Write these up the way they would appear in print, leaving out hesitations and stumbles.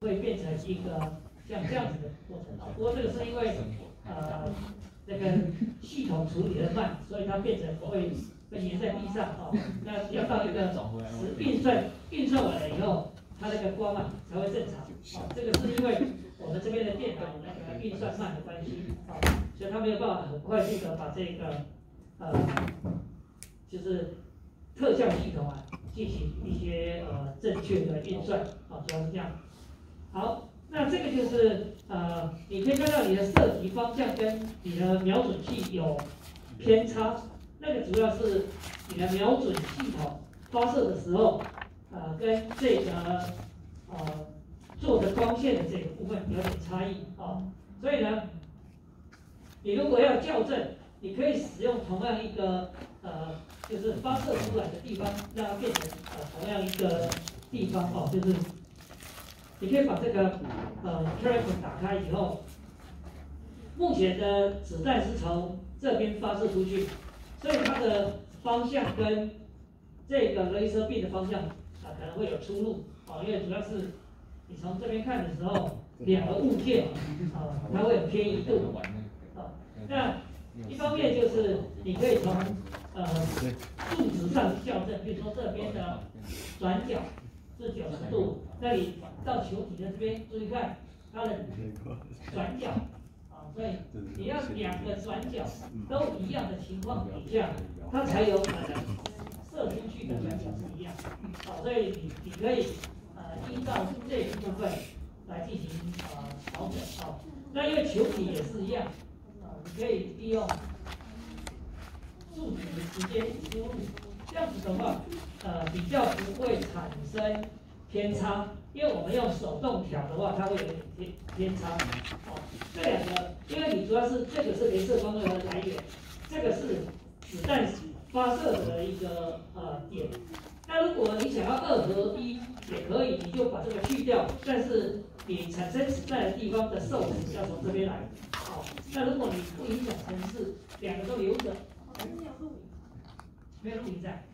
会变成一个像这样子的过程啊。不过这个是因为那个系统处理的慢，所以它变成会粘在地上啊。那要到一个运算完了以后，它那个光啊才会正常啊。这个是因为我们这边的电脑那个运算慢的关系啊，所以它没有办法很快速的把这个就是特效系统啊进行一些正确的运算啊，主要是这样。好，那这个就是你可以看到你的射击方向跟你的瞄准器有偏差，那个主要是你的瞄准系统发射的时候，跟这个做的光线的这个部分有点差异啊，所以呢，你如果要校正，你可以使用同样一个就是发射出来的地方，让它变成同样一个地方哦，就是你可以把这个character 打开以后，目前的子弹是从这边发射出去，所以它的方向跟这个镭射臂的方向可能会有出入因为主要是你从这边看的时候，两个物件它会有偏移度那一方面就是你可以从数值上校正，比如说这边的转角是90度，那你到球体的这边注意看它的转角所以你要两个转角都一样的情况底下，它才有可能射出去的转角是一样所以你可以依照这一部分来进行调整那因为球体也是一样你可以利用数值直接输入，这样子的话比较不会产生偏差，因为我们用手动调的话，它会有点偏差这两个，因为你主要是这个是镭射光的来源，这个是子弹发射的一个点。那如果你想要2合1也可以，你就把这个去掉，但是你产生子弹的地方的受值要从这边来。那如果你不影响程式，两个都留着，没有录影在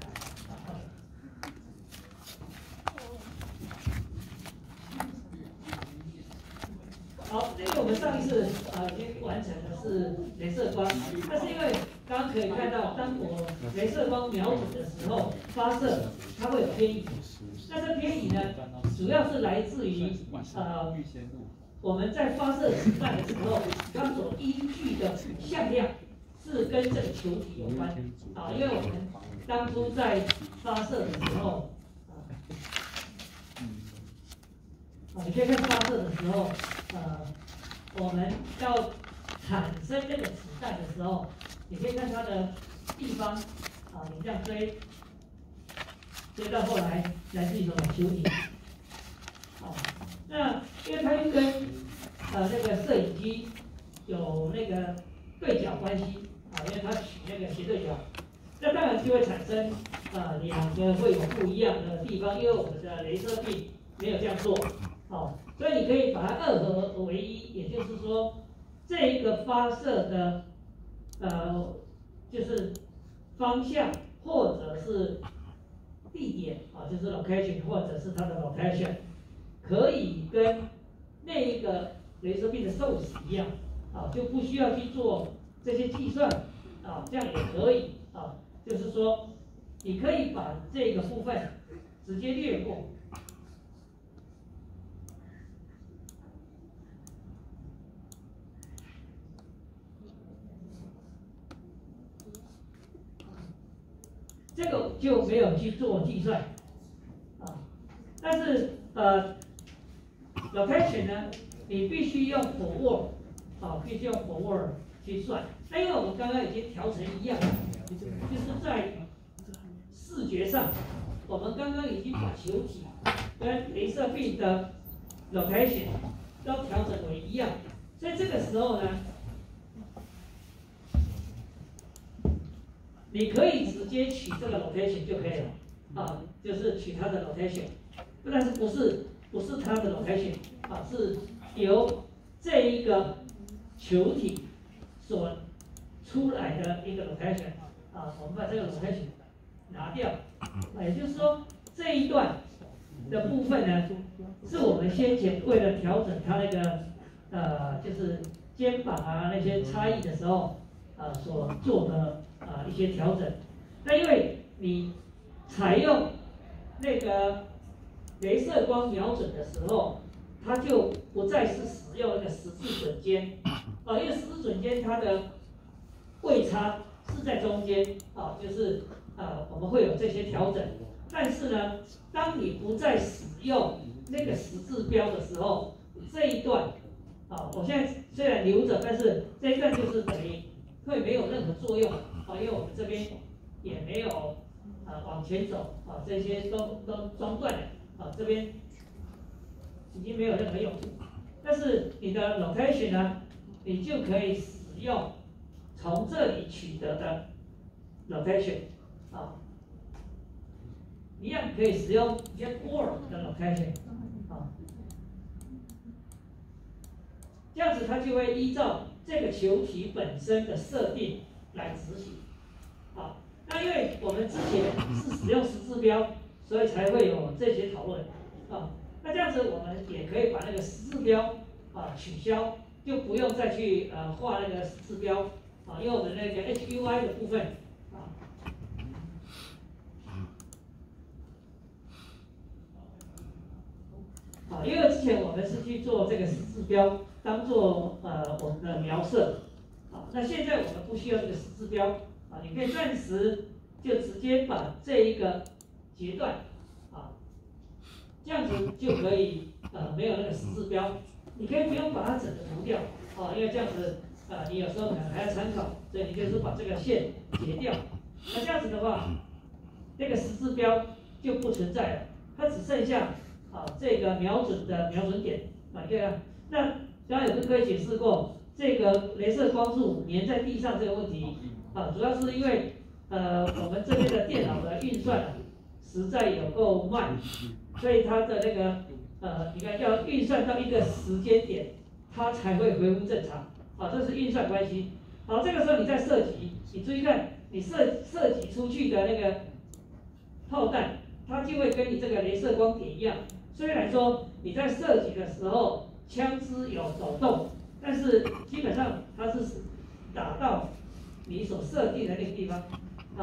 好，这个我们上一次已经完成的是镭射光，但是因为刚刚可以看到，当我镭射光瞄准的时候发射，它会有偏移。那这偏移呢，主要是来自于我们在发射子弹的时候，它所依据的向量是跟这个球体有关因为我们当初在发射的时候你可以看发射的时候，我们要产生这个子弹的时候，你可以看它的地方你这样追到后来来自于什么球体那因为它又跟那个摄影机有那个对角关系因为它取那个斜对角，那当然就会产生两个会有不一样的地方，因为我们的镭射臂没有这样做所以你可以把它2合为1，也就是说这一个发射的就是方向或者是地点就是 location 或者是它的 rotation 可以跟那一个镭射臂的受体一样就不需要去做这些计算这样也可以就是说你可以把这个部分直接略过。这个就没有去做计算但是location 呢，你必须用 forward 必须用 forward 去算。那因为我们刚刚已经调成一样，就是在视觉上，我们刚刚已经把球体跟镭射臂的 location 都调整为一样，所以这个时候呢，你可以直接取这个 location 就可以了就是取它的 location， 但是不是它的 location 是由这一个球体所出来的一个 location 我们把这个 location 拿掉也就是说这一段的部分呢，是我们先前为了调整它那个就是肩膀啊那些差异的时候，所做的一些调整。那因为你采用那个雷射光瞄准的时候，它就不再是使用那个十字准尖，因为十字准尖它的位差是在中间，就是我们会有这些调整。但是呢，当你不再使用那个十字标的时候，这一段，我现在虽然留着，但是这一段就是等于会没有任何作用，因为我们这边也没有往前走，这些都中断了，这边已经没有任何用途。但是你的 rotation 呢，你就可以使用从这里取得的 rotation，一样可以使用 Jetboard 的 rotation，这样子它就会依照这个球体本身的设定来执行，那因为我们之前是使用十字标，所以才会有这些讨论，那这样子我们也可以把那个十字标取消，就不用再去画那个十字标，因为我们那个 HUI 的部分，因为之前我们是去做这个十字标，当做我们的描射，那现在我们不需要这个十字标，你可以暂时就直接把这一个截断，这样子就可以没有那个十字标，你可以不用把它整个涂掉，因为这样子你有时候可能还要参考，所以你就是把这个线截掉，那这样子的话，那个十字标就不存在了，它只剩下这个瞄准的瞄准点，对啊。那刚刚有跟各位解释过，这个雷射光束粘在地上这个问题，主要是因为我们这边的电脑的运算实在有够慢，所以它的那个你看要运算到一个时间点，它才会恢复正常，这是运算关系。好，这个时候你在射击，你注意看，你射击出去的那个炮弹，它就会跟你这个雷射光点一样。虽然说你在射击的时候枪支有抖动，但是基本上它是打到你所设定的那个地方，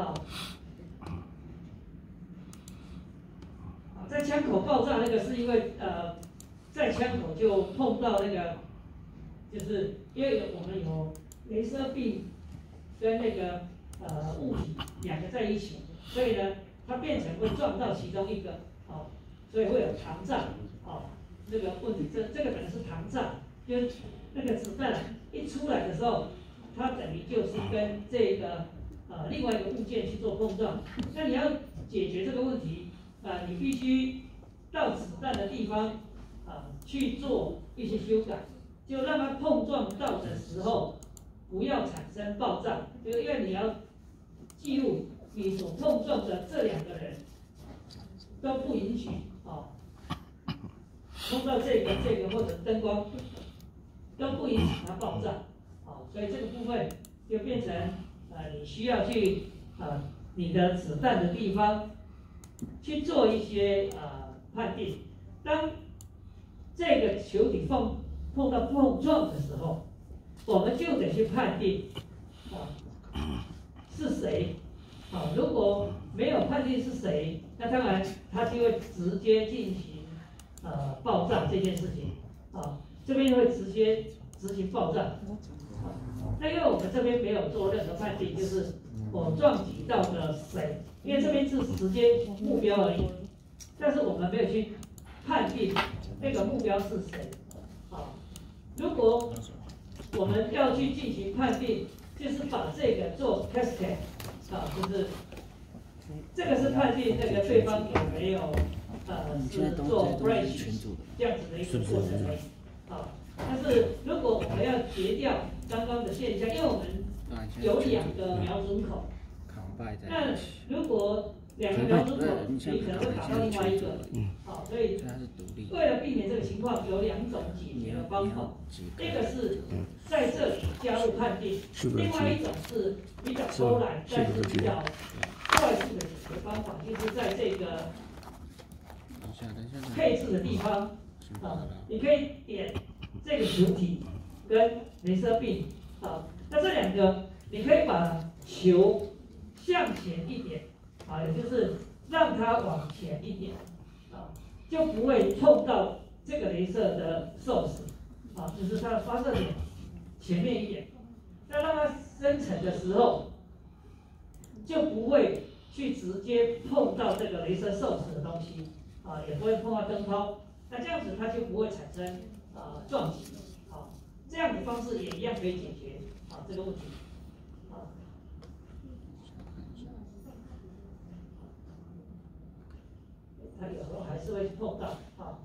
在枪口爆炸那个是因为在枪口就碰到那个，就是因为我们有雷射臂跟那个物体两个在一起，所以呢它变成会撞到其中一个，所以会有膛炸，这个问题，这个等于是膛炸，就是那个子弹一出来的时候，它等于就是跟这个另外一个物件去做碰撞。那你要解决这个问题，你必须到子弹的地方去做一些修改，就让它碰撞到的时候不要产生爆炸，就因为你要记录你所碰撞的这两个人都不允许碰到这个或者灯光都不允许它爆炸，所以这个部分就变成你需要去你的子弹的地方去做一些判定。当这个球体碰到碰撞的时候，我们就得去判定是谁。如果没有判定是谁，那当然它就会直接进行爆炸这件事情，这边会直接执行爆炸。那因为我们这边没有做任何判定，就是我撞击到的谁，因为这边是直接目标而已，但是我们没有去判定那个目标是谁。如果我们要去进行判定，就是把这个做 cascade，就是这个是判定那个对方有没有是做 breach 这样子的一个过程而已。但是如果我们要截掉刚刚的现象，因为我们有两个瞄准口，那如果两个瞄准口，你可能会打到另外一个，所以为了避免这个情况，有两种解决的方法。一个是在这里加入判定，另外一种是比较偷懒，但是比较快速的解决方法，就是在这个配置的地方啊，你可以点这个球体跟雷射臂啊，那这两个你可以把球向前一点啊，也就是让它往前一点啊，就不会碰到这个雷射的 source 啊，就是它的发射点前面一点，那让它生成的时候就不会去直接碰到这个雷射 source 的东西啊，也不会碰到灯泡，那这样子它就不会产生撞击啊，这样的方式也一样可以解决这个问题啊。它有时候还是会碰到啊。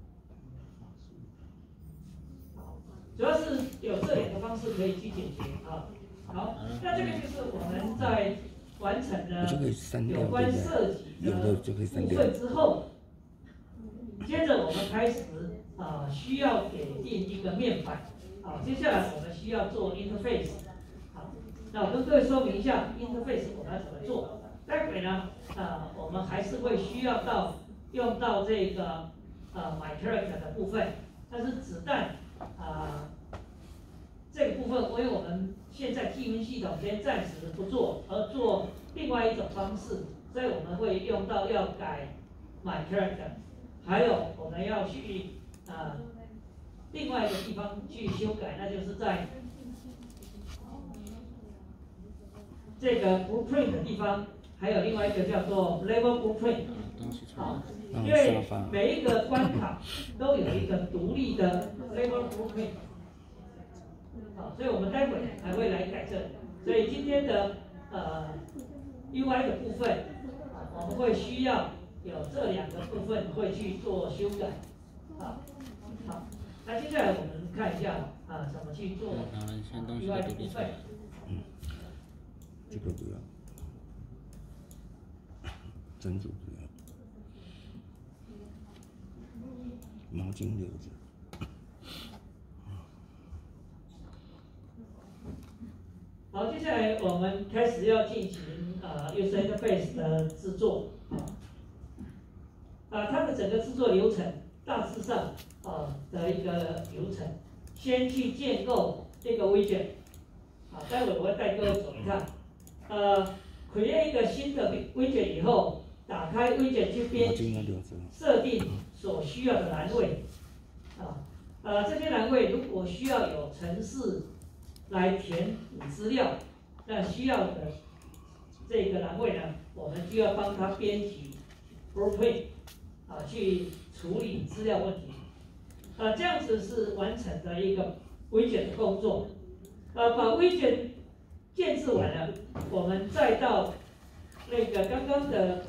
主要是有这两个方式可以去解决啊。好，那这个就是我们在完成了有关设计的部分之后，接着我们开始需要给定一个面板。好，接下来我们需要做 interface。好，那我跟各位说明一下 interface 我们要怎么做。待会呢，我们还是会需要用到这个my character 的部分，但是子弹这个部分，因为我们现在计分系统先暂时不做，而做另外一种方式，所以我们会用到要改 my character， 还有我们要去另外一个地方去修改，那就是在这个 blueprint 的地方，还有另外一个叫做 level blueprint。好，因为每一个关卡都有一个独立的 level blueprint。好，所以我们待会还会来改正。所以今天的UI 的部分我们会需要有这两个部分会去做修改。好，那接下来我们看一下怎么去做 UI 的部分。 这个不要，珍珠不要，毛巾留着。 好，接下来我们开始要进行user interface 的制作它的整个制作流程大致上的一个流程，先去建构这个 widget 待会我会带各位走一趟create 一个新的 widget 以后，打开 widget 去编辑设定所需要的栏位这些栏位如果需要有程式来填补资料，那需要的这个栏位呢，我们就要帮他编辑 blueprint 去处理资料问题这样子是完成的一个 widget 的工作把 widget 建置完了，我们再到那个刚刚的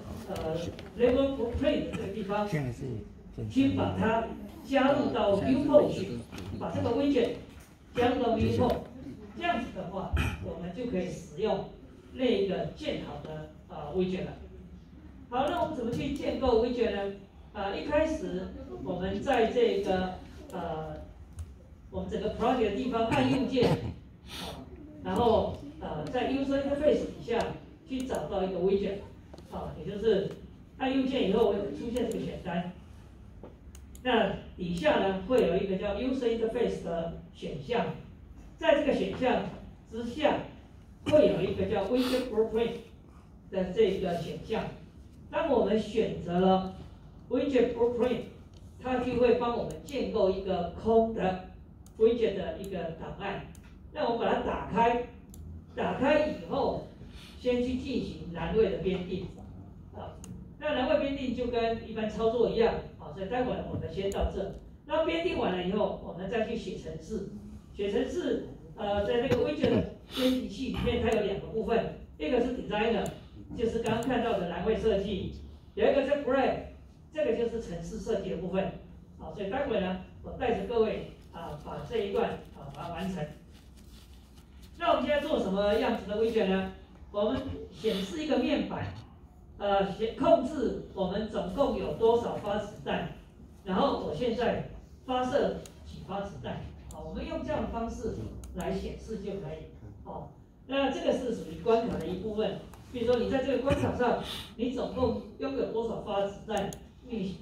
level blueprint 这个地方，去把它加入到 viewport 去，把这个 widget 加入到 viewport。这样子的话，我们就可以使用那个建好的widget 了。好，那我们怎么去建构 widget 呢？一开始我们在这个我们整个 project 的地方按右键，然后在 user interface 底下去找到一个 widget，也就是按右键以后会出现这个选单。那底下呢会有一个叫 user interface 的选项。在这个选项之下，会有一个叫 widget blueprint 的这个选项。当我们选择了 widget blueprint， 它就会帮我们建构一个空的 widget 的一个档案。那我们把它打开，打开以后，先去进行栏位的编定那栏位编定就跟一般操作一样所以待会我们先到这。那编定完了以后，我们再去写程式。写程式在那个 widget 的编辑器里面，它有两个部分，一个是 designer， 就是刚刚看到的栏位设计，有一个是 graph， 这个就是程式设计的部分。所以待会呢，我带着各位把这一段把它完成。那我们现在做什么样子的 widget 呢？我们显示一个面板，控制我们总共有多少发子弹，然后我现在发射几发子弹。我们用这样的方式来显示就可以。那这个是属于关卡的一部分。比如说你在这个关卡上，你总共拥有多少发子弹，你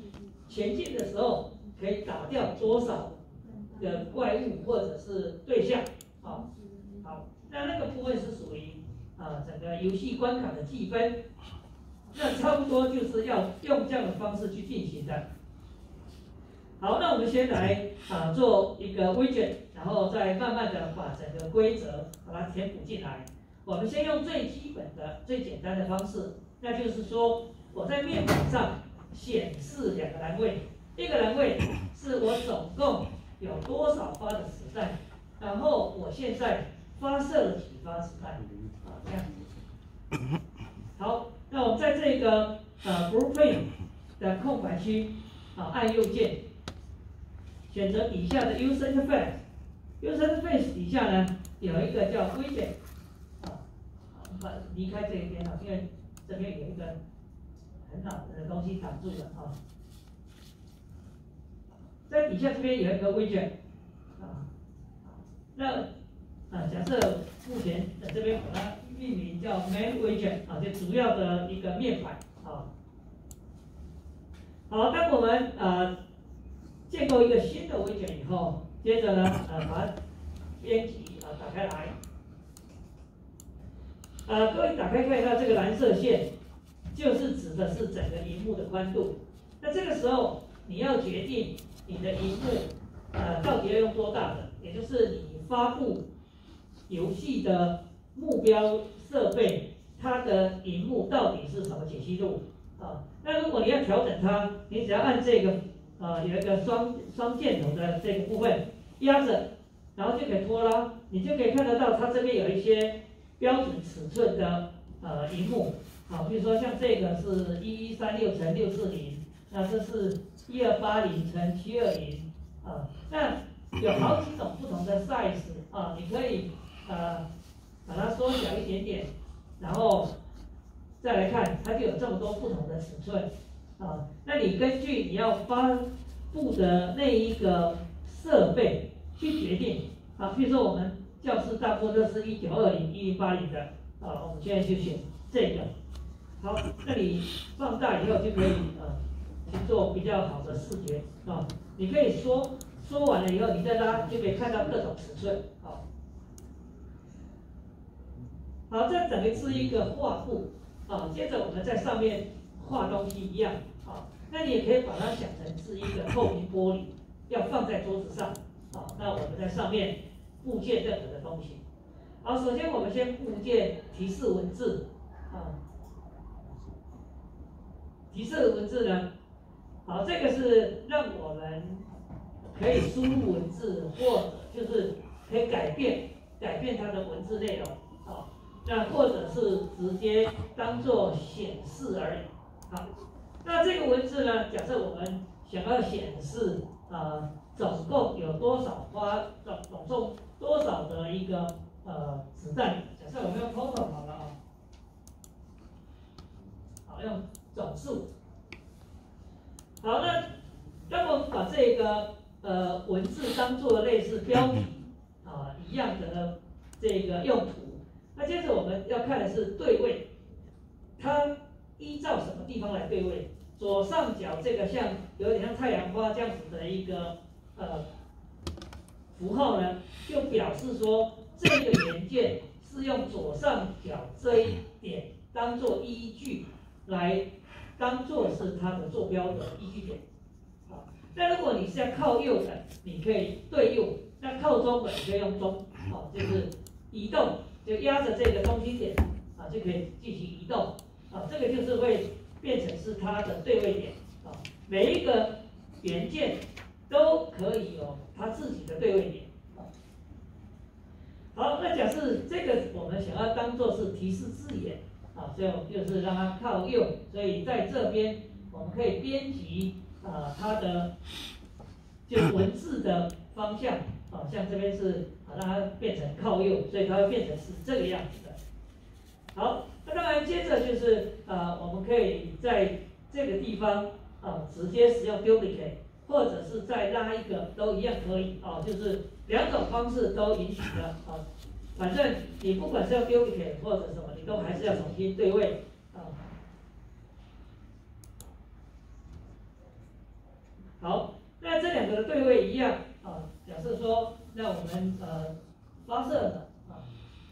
前进的时候可以打掉多少的怪物或者是对象，好，好，那个部分是属于整个游戏关卡的计分，那差不多就是要用这样的方式去进行的。好，那我们先来做一个 widget， 然后再慢慢的把整个规则把它填补进来。我们先用最基本的、最简单的方式，那就是说我在面板上显示2个栏位，一个栏位是我总共有多少发的子弹，然后我现在发射了几发子弹，这样子。好，那我们在这个blueprint 的空白区按右键，选择底下的 User Interface。User Interface 底下呢有一个叫 Widget， 我们离开这一边因为这边有一个很恼人的东西挡住了在底下这边有一个 Widget， 那假设目前这边把它命名叫 Main Widget 就主要的一个面板好，当我们建构一个新的widget以后，接着呢把它编辑打开来。各位打开看到这个蓝色线，就是指的是整个萤幕的宽度。那这个时候你要决定你的萤幕到底要用多大的，也就是你发布游戏的目标设备，它的萤幕到底是什么解析度那如果你要调整它，你只要按这个有一个双箭头的这个部分压着，然后就可以拖拉，你就可以看得到它这边有一些标准尺寸的萤幕比如说像这个是1136×640，那这是1280×720那有好几种不同的 size 你可以把它缩小一点点，然后再来看，它就有这么多不同的尺寸那你根据你要发布的那一个设备去决定比如说我们教室大部分都是1920、1080的我们现在就选这个。好，那你放大以后就可以去做比较好的视觉你可以缩完了以后，你再拉就可以看到各种尺寸好，这整个是一个画布接着我们在上面画东西一样那你也可以把它想成是一个透明玻璃，要放在桌子上那我们在上面布件任何的东西。好，首先我们先布件提示文字提示文字呢，好，这个是让我们可以输入文字，或者就是可以改变它的文字内容那或者是直接当做显示而已好，那这个文字呢，假设我们想要显示总共有多少发总共多少的一个子弹，假设我们用 total 好了好，用总数。好，那当我们把这个文字当做类似标题一样的这个用途，那接着我们要看的是对位，它依照什么地方来对位？左上角这个像有点像太阳花这样子的一个符号呢，就表示说这个元件是用左上角这一点当做依据来当做是它的坐标的依据点那如果你是要靠右的，你可以对右；那靠中的，你可以用中就是移动，就压着这个中心点就可以进行移动这个就是会变成是它的对位点每一个元件都可以有它自己的对位点好，那假设这个我们想要当做是提示字眼就是让它靠右，所以在这边我们可以编辑它的就是文字的方向像这边是让它变成靠右，所以它会变成是这个样子的。好，那当然接着就是我们可以在这个地方直接使用 duplicate， 或者是再拉一个都一样可以就是两种方式都允许的反正你不管是要 duplicate 或者什么，你都还是要重新对位好，那这两个的对位一样啊。假设说，那我们发射的啊，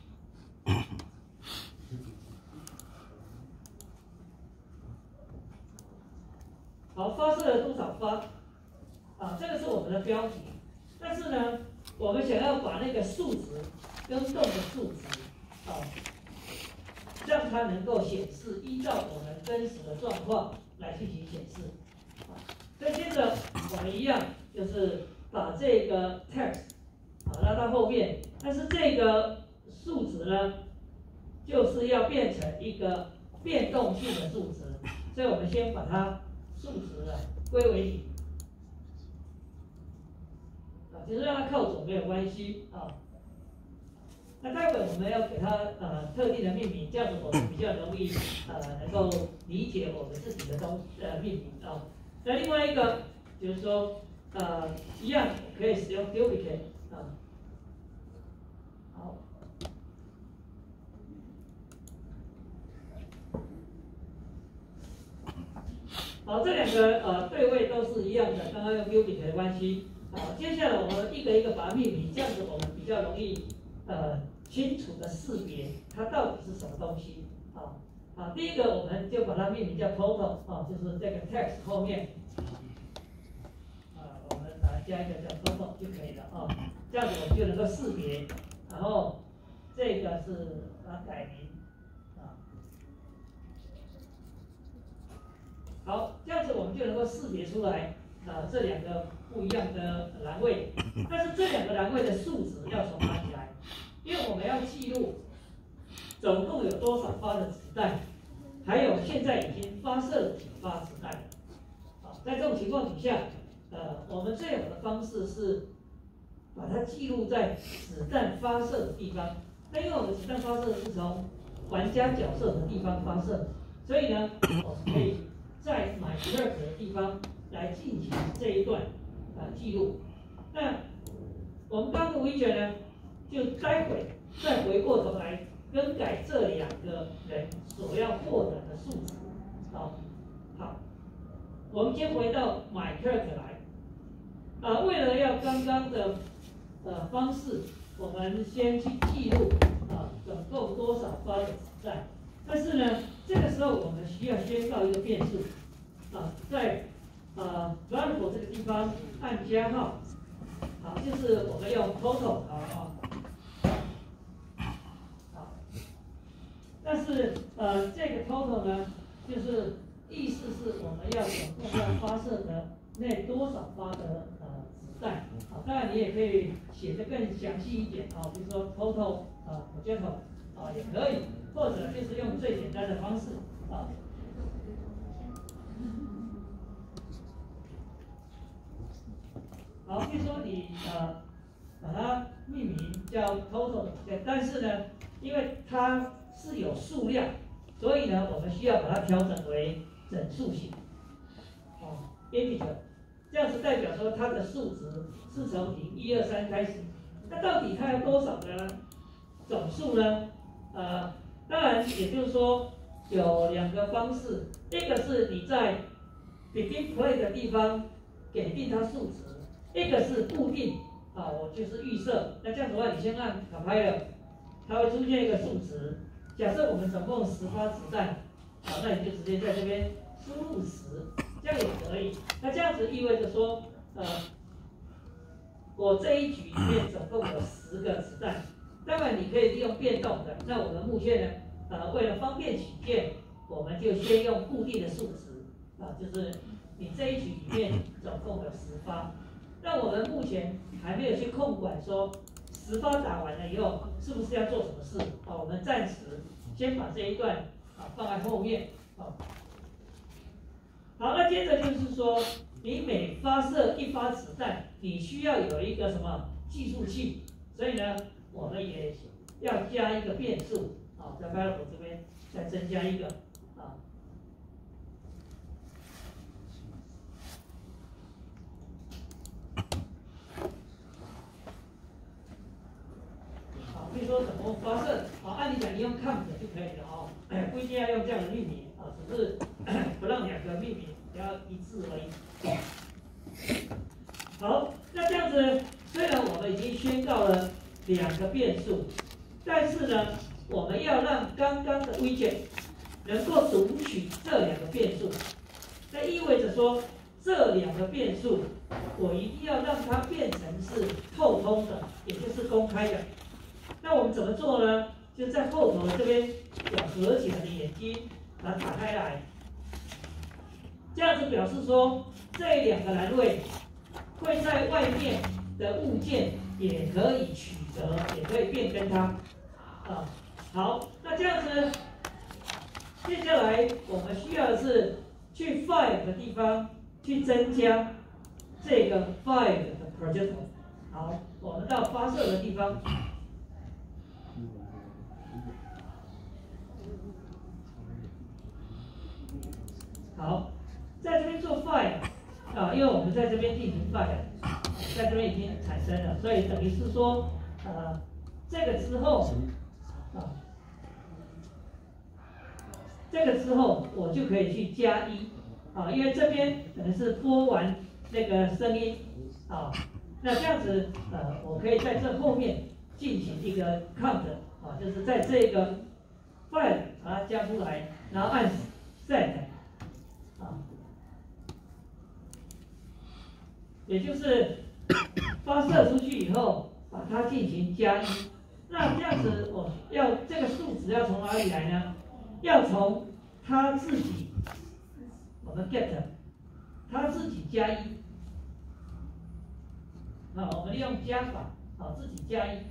好，发射了多少发啊？这个是我们的标题。但是呢，我们想要把那个数值跟动的数值啊，让它能够显示依照我们真实的状况来进行显示。啊，所以接着我们一样就是把这个 text 拉到后面，但是这个数值呢，就是要变成一个变动性的数值，所以我们先把它数值呢归为0。就是让它靠左没有关系啊。那待会我们要给它特定的命名，这样子我们比较容易能够理解我们自己的命名啊。那另外一个就是说一样可以使用 duplicate 啊。好，好，这两个对位都是一样的，刚刚用 duplicate 的关系。好，接下来我们一个一个把它命名，这样子我们比较容易清楚的识别它到底是什么东西啊。好，第一个我们就把它命名叫 total 啊，就是这个 text 后面我们把它加一个叫 total 就可以了啊。这样子我们就能够识别，然后这个是把它改名啊。好，这样子我们就能够识别出来这两个不一样的栏位，但是这两个栏位的数值要重拿起来，因为我们要记录总共有多少发的子弹，还有现在已经发射了几发子弹。好，在这种情况底下，我们最好的方式是把它记录在子弹发射的地方。那因为我们子弹发射是从玩家角色的地方发射，所以呢，我们可以在MyClerk的地方来进行这一段记录。那我们刚刚的 widget 呢，就待会再回过头来更改这两个人所要获得的数值。好，我们先回到 MyClerk 来。为了要刚刚的方式，我们先去记录总共多少发的子弹。但是呢，这个时候我们需要宣告一个变数在variable 这个地方按加号，好，就是我们用 total 好。但是这个 total 呢，就是意思是我们要总共要发射的那多少发的子弹。好，当然你也可以写得更详细一点比如说 total projectile 也可以，或者就是用最简单的方式好，比如说你把它命名叫 total， 但是呢，因为它是有数量，所以呢，我们需要把它调整为整数型integer， 这样子代表说它的数值是从0、1、2、3开始。那到底它有多少的总数呢？当然，也就是说有两个方式，一个是你在 begin play 的地方给定它数值，一个是固定我就是预设。那这样子的话，你先按 compile， 它会出现一个数值。假设我们总共10发子弹，那你就直接在这边输入10，这样也可以。那这样子意味着说，我这一局里面总共有10个子弹。当然，你可以利用变动的。那我们目前呢，为了方便起见，我们就先用固定的数值就是你这一局里面总共有10发。那我们目前还没有去控管说10发打完了以后是不是要做什么事我们暂时先把这一段放在后面好，那接着就是说，你每发射1发子弹，你需要有一个什么计数器，所以呢，我们也要加一个变数在 variable 这边再增加一个比如说总共发射按理讲你用 count 就可以了不一定要用这样的命名只是不让两个命名要一致而已。 好，那这样子，虽然我们已经宣告了2个变数，但是呢，我们要让刚刚的 widget 能够读取这2个变数，那意味着说，这2个变数我一定要让它变成是透通的，也就是公开的。那我们怎么做呢？就在后头这边有合起来的眼睛，把它打开来，这样子表示说，这2个栏位会在外面的物件也可以取得，也可以变更它。好，那这样子，接下来我们需要的是去 file 的地方去增加这个 file 的 projector。好，我们到发射的地方。好，在这边做 file 因为我们在这边进行 file， 在这边已经产生了，所以等于是说，这个之后，这个之后我就可以去加1，因为这边可能是播完那个声音，那这样子，我可以在这后面进行一个 count，就是在这个 file 把它加出来，然后按 set。也就是发射出去以后，把它进行加1。那这样子，我要这个数值要从哪里来呢？要从它自己，我们 get 它自己加1。我们利用加法，自己加1。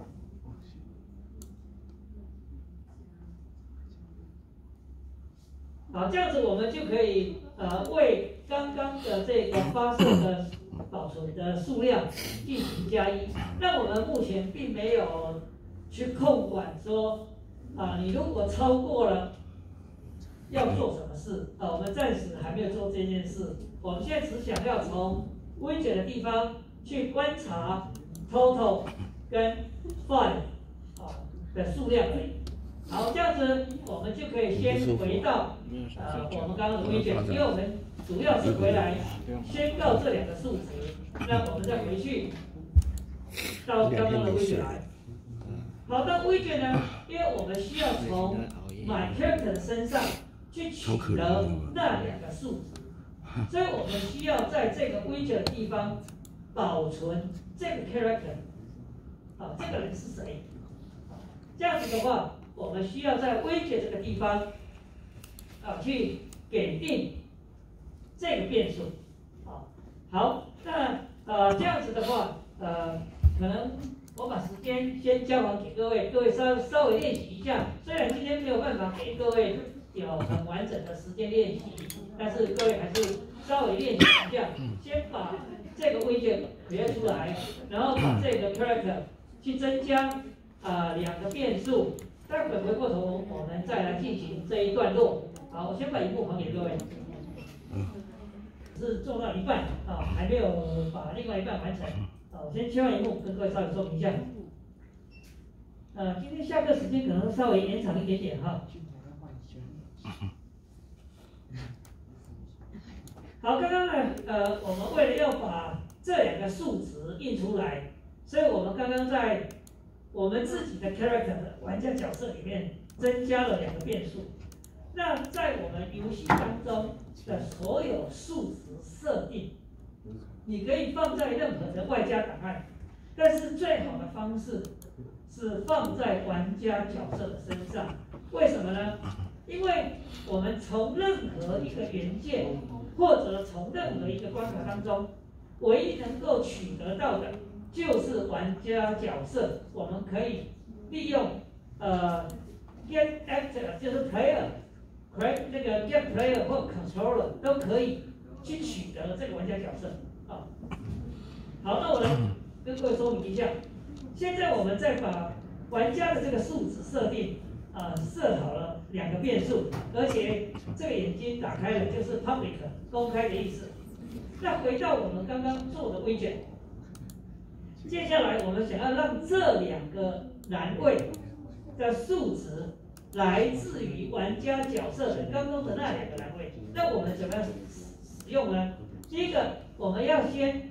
好，这样子我们就可以为刚刚的这个发射的保存的数量进行加1。那我们目前并没有去控管说你如果超过了要做什么事我们暂时还没有做这件事。我们现在只想要从 widget 的地方去观察 total 跟 file 的数量而已。好，这样子我们就可以先回到我们刚刚的 widget， 因为我们主要是回来宣告这2个数值，那我们再回去到刚刚的 widget 来。好，到 widget 呢，因为我们需要从 myCharacter 身上去取得那2个数值，所以我们需要在这个 widget 的地方保存这个 character， 这个人是谁？这样子的话，我们需要在 widget 这个地方去给定这个变数。好，那这样子的话，可能我把时间先交还给各位，各位稍微练习一下。虽然今天没有办法给各位有很完整的时间练习，但是各位还是稍微练习一下，先把这个 widget create 出来，然后把这个 character 去增加2个变数。待会回过头我们再来进行这一段落。好，我先把荧幕还给各位。是做到一半还没有把另外一半完成。我先切换荧幕，跟各位稍微说明一下。今天下课时间可能稍微延长一点点哈。好，刚刚呢，我们为了要把这2个数值印出来，所以我们刚刚在我们自己的 character 的玩家角色里面增加了2个变数。那在我们游戏当中的所有数值设定，你可以放在任何的外加档案，但是最好的方式是放在玩家角色的身上。为什么呢？因为我们从任何一个元件，或者从任何一个关卡当中，唯一能够取得到的就是玩家角色。我们可以利用get actor 就是 player。那个 get player 或 controller 都可以去取得这个玩家角色好，那我来跟各位说明一下。现在我们再把玩家的这个数值设定设好了2个变数，而且这个眼睛打开了，就是 public 公开的意思。那回到我们刚刚做的 widget， 接下来我们想要让这2个栏位的数值来自于玩家角色的刚刚的那2个栏位，那我们怎么样使用呢？第一个，我们要先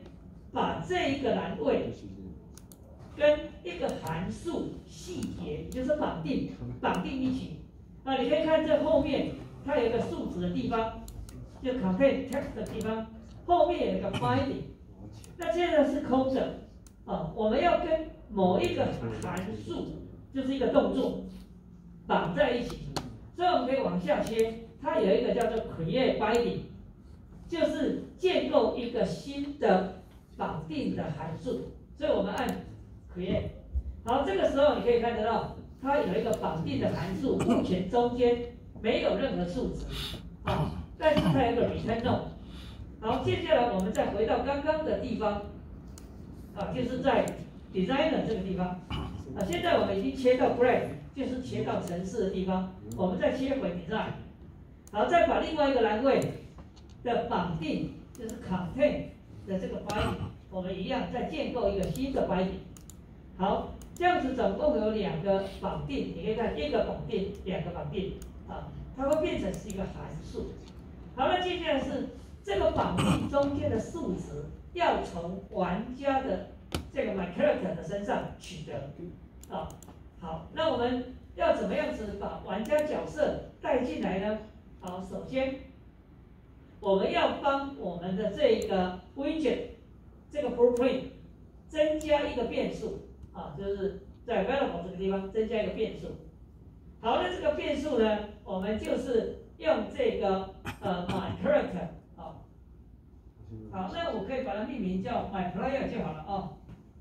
把这一个栏位跟一个函数细节，就是绑定一起。啊，你可以看这后面它有一个数值的地方，就 contain text 的地方，后面有一个 binding。那现在是空的，啊，我们要跟某一个函数，就是一个动作绑在一起，所以我们可以往下切，它有一个叫做 create binding， 就是建构一个新的绑定的函数，所以我们按 create。好，这个时候你可以看得到，它有一个绑定的函数，目前中间没有任何数值，啊，但是它有一个 return node。好，接下来我们再回到刚刚的地方，啊，就是在 designer 这个地方，啊，现在我们已经切到 graph， 就是切到程式的地方，我们再切回 design。好，再把另外一个栏位的绑定，就是 contain 的这个 binding， 我们一样再建构一个新的 binding。好，这样子总共有2个绑定，你可以看1个绑定，2个绑定，啊，它会变成是一个函数。好，那接下来是这个绑定中间的数值要从玩家的这个 myCharacter 的身上取得，啊，好，那我们要怎么样子把玩家角色带进来呢？好，首先我们要帮我们的这个 widget 这个 blueprint 增加一个变数，啊，就是在 variable 这个地方增加一个变数。好，那这个变数呢，我们就是用这个myCharacter， 啊，好，那我可以把它命名叫 myPlayer 就好了啊。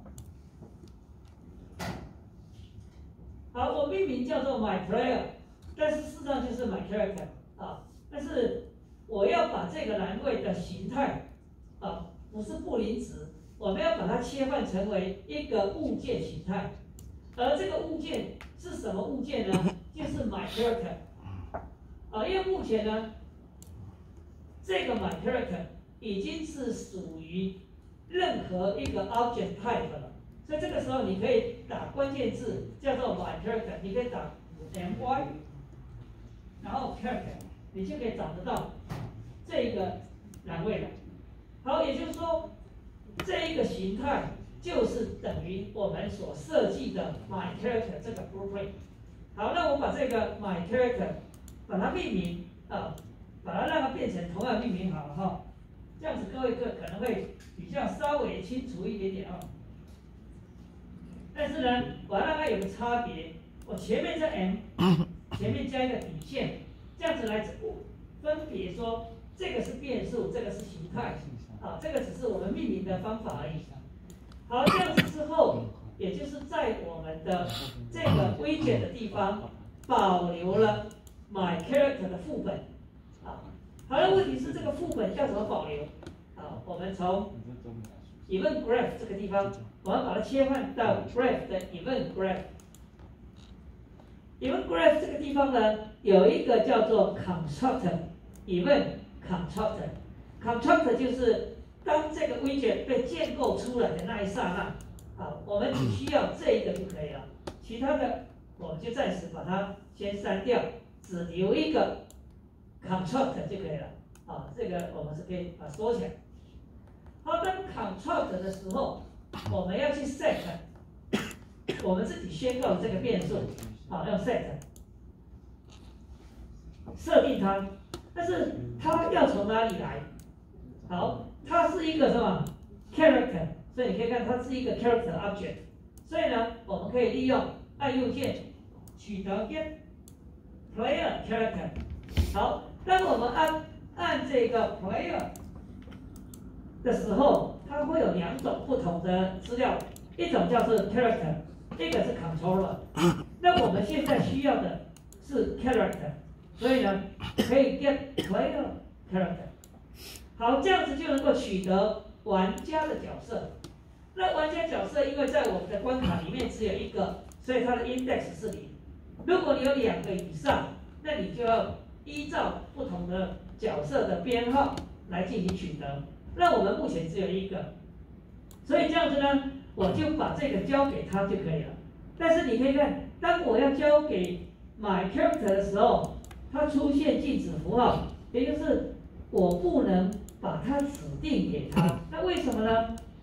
好，我命名叫做 myPlayer， 但是事实上就是 myCharacter 啊。但是我要把这个栏位的形态啊，不是布林值，我们要把它切换成为一个物件形态。而这个物件是什么物件呢？就是 myCharacter 啊，因为目前呢，这个 myCharacter 已经是属于任何一个 object type 了。所以这个时候你可以打关键字叫做 myCharacter， 你可以打 my， 然后 character， 你就可以找得到这一个栏位了。好，也就是说，这一个形态就是等于我们所设计的 myCharacter 这个 blueprint。好，那我把这个 myCharacter 把它命名啊，把它让它变成同样命名好了哈，这样子各位可能会比较稍微清楚一点点啊。但是呢，我要让它有个差别，我前面是 m， 前面加一个底线，这样子来分别说这个是变数，这个是形态，啊，这个只是我们命名的方法而已。好，这样子之后，也就是在我们的这个widget的地方保留了 myCharacter 的副本，啊，好了，问题是这个副本要怎么保留？好，我们从 event graph 这个地方，我们把它切换到 graph 的 event graph。event graph 这个地方呢，有一个叫做 constructor event constructor 就是当这个 widget 被建构出来的那一刹那，好，我们只需要这一个就可以了，其他的我们就暂时把它先删掉，只留一个 constructor 就可以了。啊，这个我们是可以把它缩起来。好，当 construct 的时候，我们要去 set 我们自己宣告这个变数，好，用 set 设定它，但是它要从哪里来？好，它是一个什么 character， 所以你可以看它是一个 character object， 所以呢，我们可以利用按右键取得 get player character。好，当我们按这个 player 的时候，它会有2种不同的资料，一种叫做 character， 一个是 controller。那我们现在需要的是 character， 所以呢，可以 get player character。好，这样子就能够取得玩家的角色。那玩家角色因为在我们的关卡里面只有1个，所以它的 index 是0。如果你有2个以上，那你就要依照不同的角色的编号来进行取得。那我们目前只有1个，所以这样子呢，我就把这个交给他就可以了。但是你可以看，当我要交给 myCharacter 的时候，它出现禁止符号，也就是我不能把它指定给他。那为什么呢？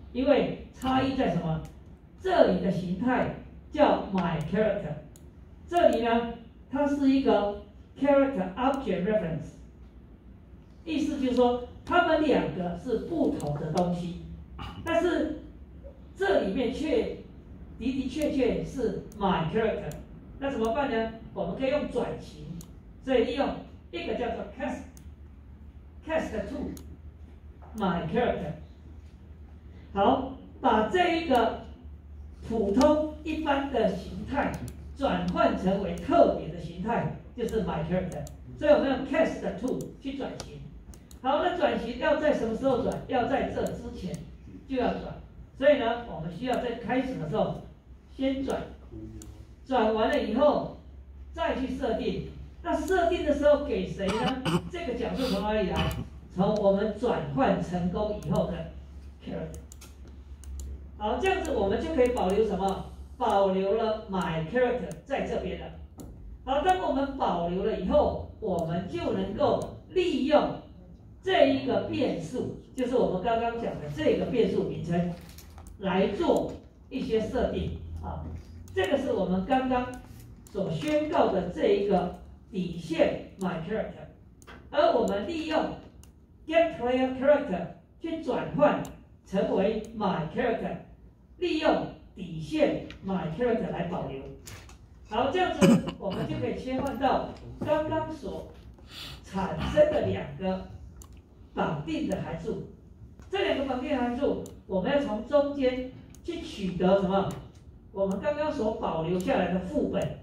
因为差异在什么？这里的形态叫 my character， 这里呢，它是一个 character object reference， 意思就是说，它们两个是不同的东西，但是这里面的的确确是 my character， 那怎么办呢？我们可以用转型，所以利用一个叫做 cast to my character。好，把这一个普通一般的形态转换成为特别的形态，就是 my character。所以我们用 cast to 去转型。好，那转型要在什么时候转？要在这之前就要转。所以呢，我们需要在开始的时候先转，转完了以后再去设定。那设定的时候给谁呢？这个角色从哪里来？从我们转换成功以后的 character。好，这样子我们就可以保留什么？保留了 my character 在这边了。好，当我们保留了以后，我们就能够利用这一个变数，就是我们刚刚讲的这个变数名称，来做一些设定啊。这个是我们刚刚所宣告的这一个底线 my character， 而我们利用 get player character 去转换成为 my character， 利用底线 my character 来保留。好，这样子我们就可以切换到刚刚所产生的两个绑定的函数。这两个绑定函数，我们要从中间去取得什么？我们刚刚所保留下来的副本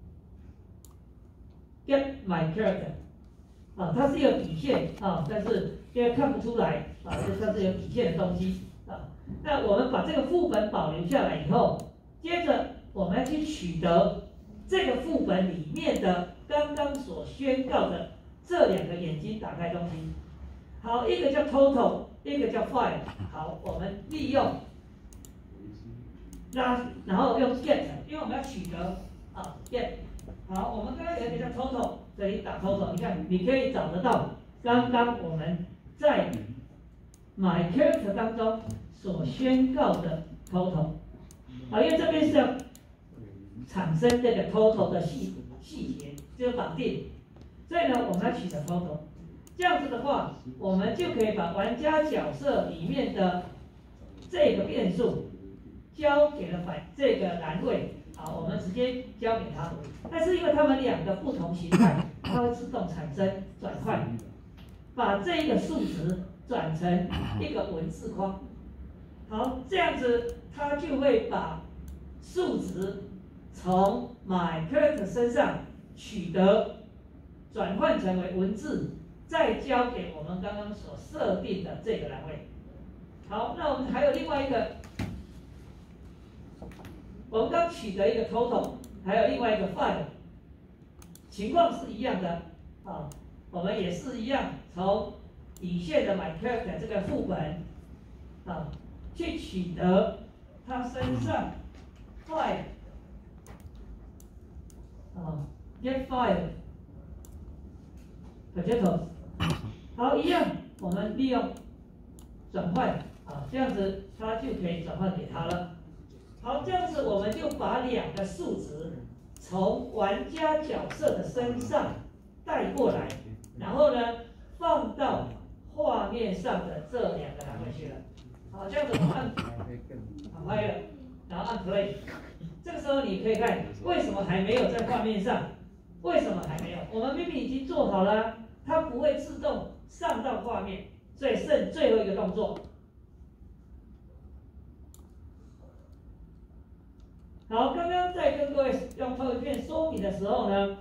get my character 啊，它是有底线啊，但是因为看不出来啊，它是有底线的东西啊。那我们把这个副本保留下来以后，接着我们要去取得这个副本里面的刚刚所宣告的这两个眼睛打开东西。好，一个叫 total， 一个叫 file。好，我们利用然后用 get， 因为我们要取得啊 get。好，我们刚刚有一个叫 total， 这里打 total， 你看你可以找得到刚刚我们在 my character 当中所宣告的 total。好，因为这边是要产生这个 total 的细节，就是绑定，所以呢，我们要取得 total。这样子的话，我们就可以把玩家角色里面的这个变数交给了这个栏位，好，我们直接交给他。但是因为它们两个不同形态，它会自动产生转换，把这个数值转成一个文字框。好，这样子它就会把数值从 my character 身上取得，转换成为文字。再交给我们刚刚所设定的这个栏位。好，那我们还有另外一个，我们刚取得一个 total， 还有另外一个 file， 情况是一样的啊，我们也是一样，从底线的 my character 这个副本啊，去取得它身上 file 啊 get file potatoes。好，一样，我们利用转换啊，这样子它就可以转换给它了。好，这样子我们就把两个数值从玩家角色的身上带过来，然后呢放到画面上的这两个栏位去了。好，这样子我们按拍了，然后按 play。这个时候你可以看为什么还没有在画面上？为什么还没有？我们明明已经做好了，它不会自动上到画面，所以剩最后一个动作。好，刚刚在跟各位用投影片说明的时候呢，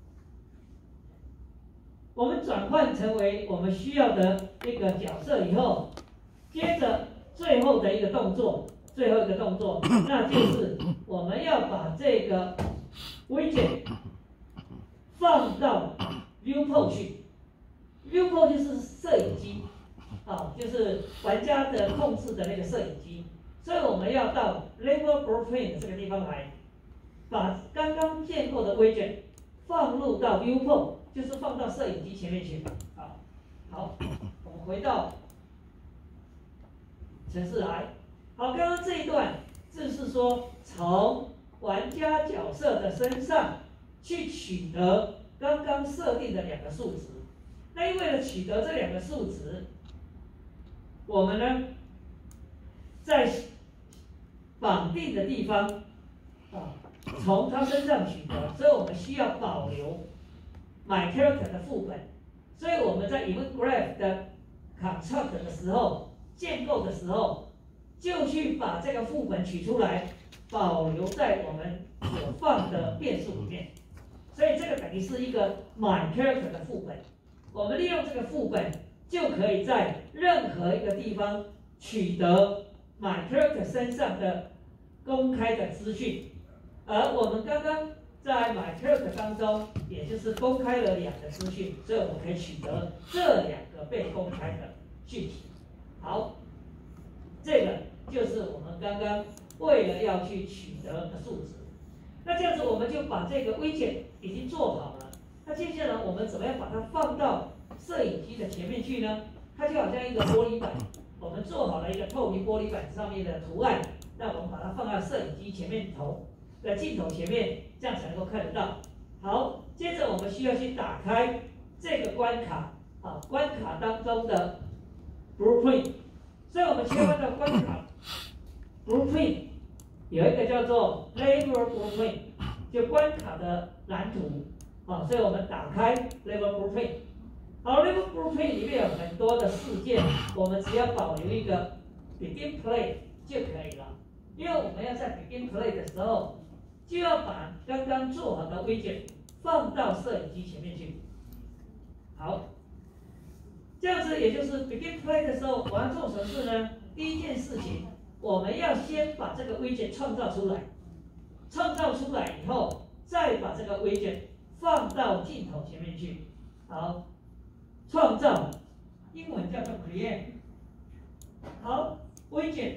我们转换成为我们需要的一个角色以后，接着最后的一个动作，那就是我们要把这个 widget 放到 viewport 去。viewport 就是摄影机，啊，就是玩家的控制的那个摄影机。所以我们要到 level blueprint 这个地方来，把刚刚建构的 widget 放入到 viewport， 就是放到摄影机前面去。好，我们回到程式来， 好，刚刚这一段就是说从玩家角色的身上去取得刚刚设定的2个数值。那因为了取得这2个数值，我们呢在绑定的地方啊，从他身上取得，所以我们需要保留 myCharacter 的副本。所以我们在 Event Graph 的 construct 的时候，建构的时候，就去把这个副本取出来，保留在我们所放的变数里面。所以这个等于是一个 myCharacter 的副本。我们利用这个副本，就可以在任何一个地方取得 myCharacter 身上的公开的资讯。而我们刚刚在 myCharacter 当中，也就是公开了2个资讯，所以我们可以取得这2个被公开的讯息。好，这个就是我们刚刚为了要去取得的数值。那这样子我们就把这个widget已经做好了。那接下来我们怎么样把它放到摄影机的前面去呢？它就好像一个玻璃板，我们做好了一个透明玻璃板上面的图案，那我们把它放到摄影机前面的镜头前面，这样才能够看得到。好，接着我们需要去打开这个关卡啊，关卡当中的 blueprint， 所以我们切换到关卡 blueprint， 有一个叫做 level blueprint， 就关卡的蓝图啊，所以我们打开 level blueprint。好 ，level blueprint 里面有很多的事件，我们只要保留一个 begin play 就可以了，因为我们要在 begin play 的时候，就要把刚刚做好的 widget 放到摄影机前面去。好，这样子也就是 begin play 的时候，我要做什么事呢？第一件事情，我们要先把这个 widget 创造出来，创造出来以后，再把这个 widget 放到镜头前面去。好，创造，英文叫做 create。好 ，widget，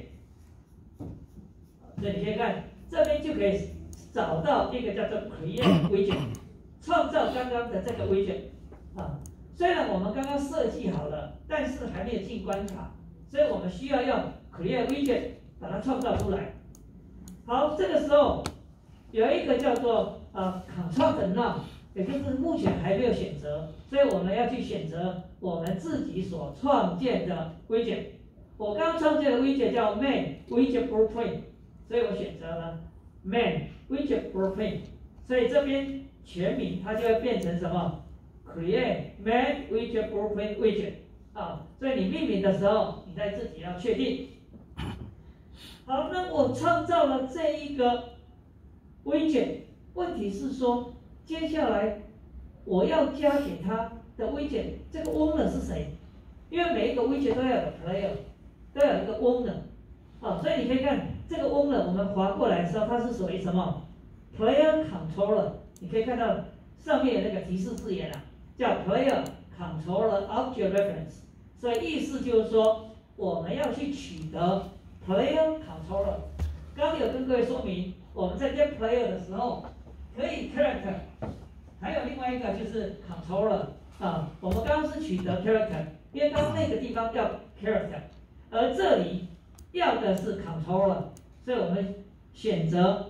所以你可以看这边就可以找到一个叫做 create widget， 创造刚刚的这个 widget 啊。虽然我们刚刚设计好了，但是还没有进关卡，所以我们需要用 create widget 把它创造出来。好，这个时候有一个叫做construct now， 也就是目前还没有选择，所以我们要去选择我们自己所创建的 widget。我刚创建的 widget 叫 main widget blueprint， 所以我选择了 main widget blueprint， 所以这边全名它就会变成什么？ Create main widget blueprint widget 啊，所以你命名的时候，你再自己要确定。好，那我创造了这一个 widget， 问题是说，接下来我要加给它的 widget， 这个 owner 是谁？因为每一个 widget 都要有 player， 都要有一个 owner， 啊，所以你可以看这个 owner， 我们划过来的时候，它是属于什么 ？Player controller， 你可以看到上面有那个提示字眼啊。叫 player controller object reference， 所以意思就是说，我们要去取得 player controller。刚刚有跟各位说明，我们在get player 的时候，可以 character， 还有另外一个就是 controller 啊。我们刚刚是取得 character， 因为刚刚那个地方要 character， 而这里要的是 controller， 所以我们选择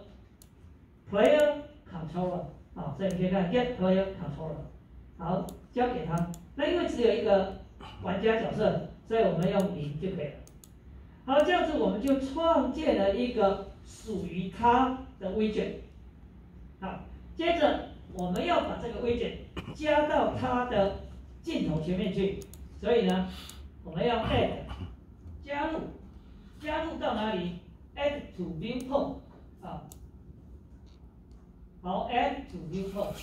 player controller 啊。所以你可以看 get player controller。好，交给他。那因为只有一个玩家角色，所以我们用0就可以了。好，这样子我们就创建了一个属于他的 widget。好，接着我们要把这个 widget 加到他的镜头前面去，所以呢，我们要 add 加入到哪里 ？add to viewport 啊。好 ，add to viewport。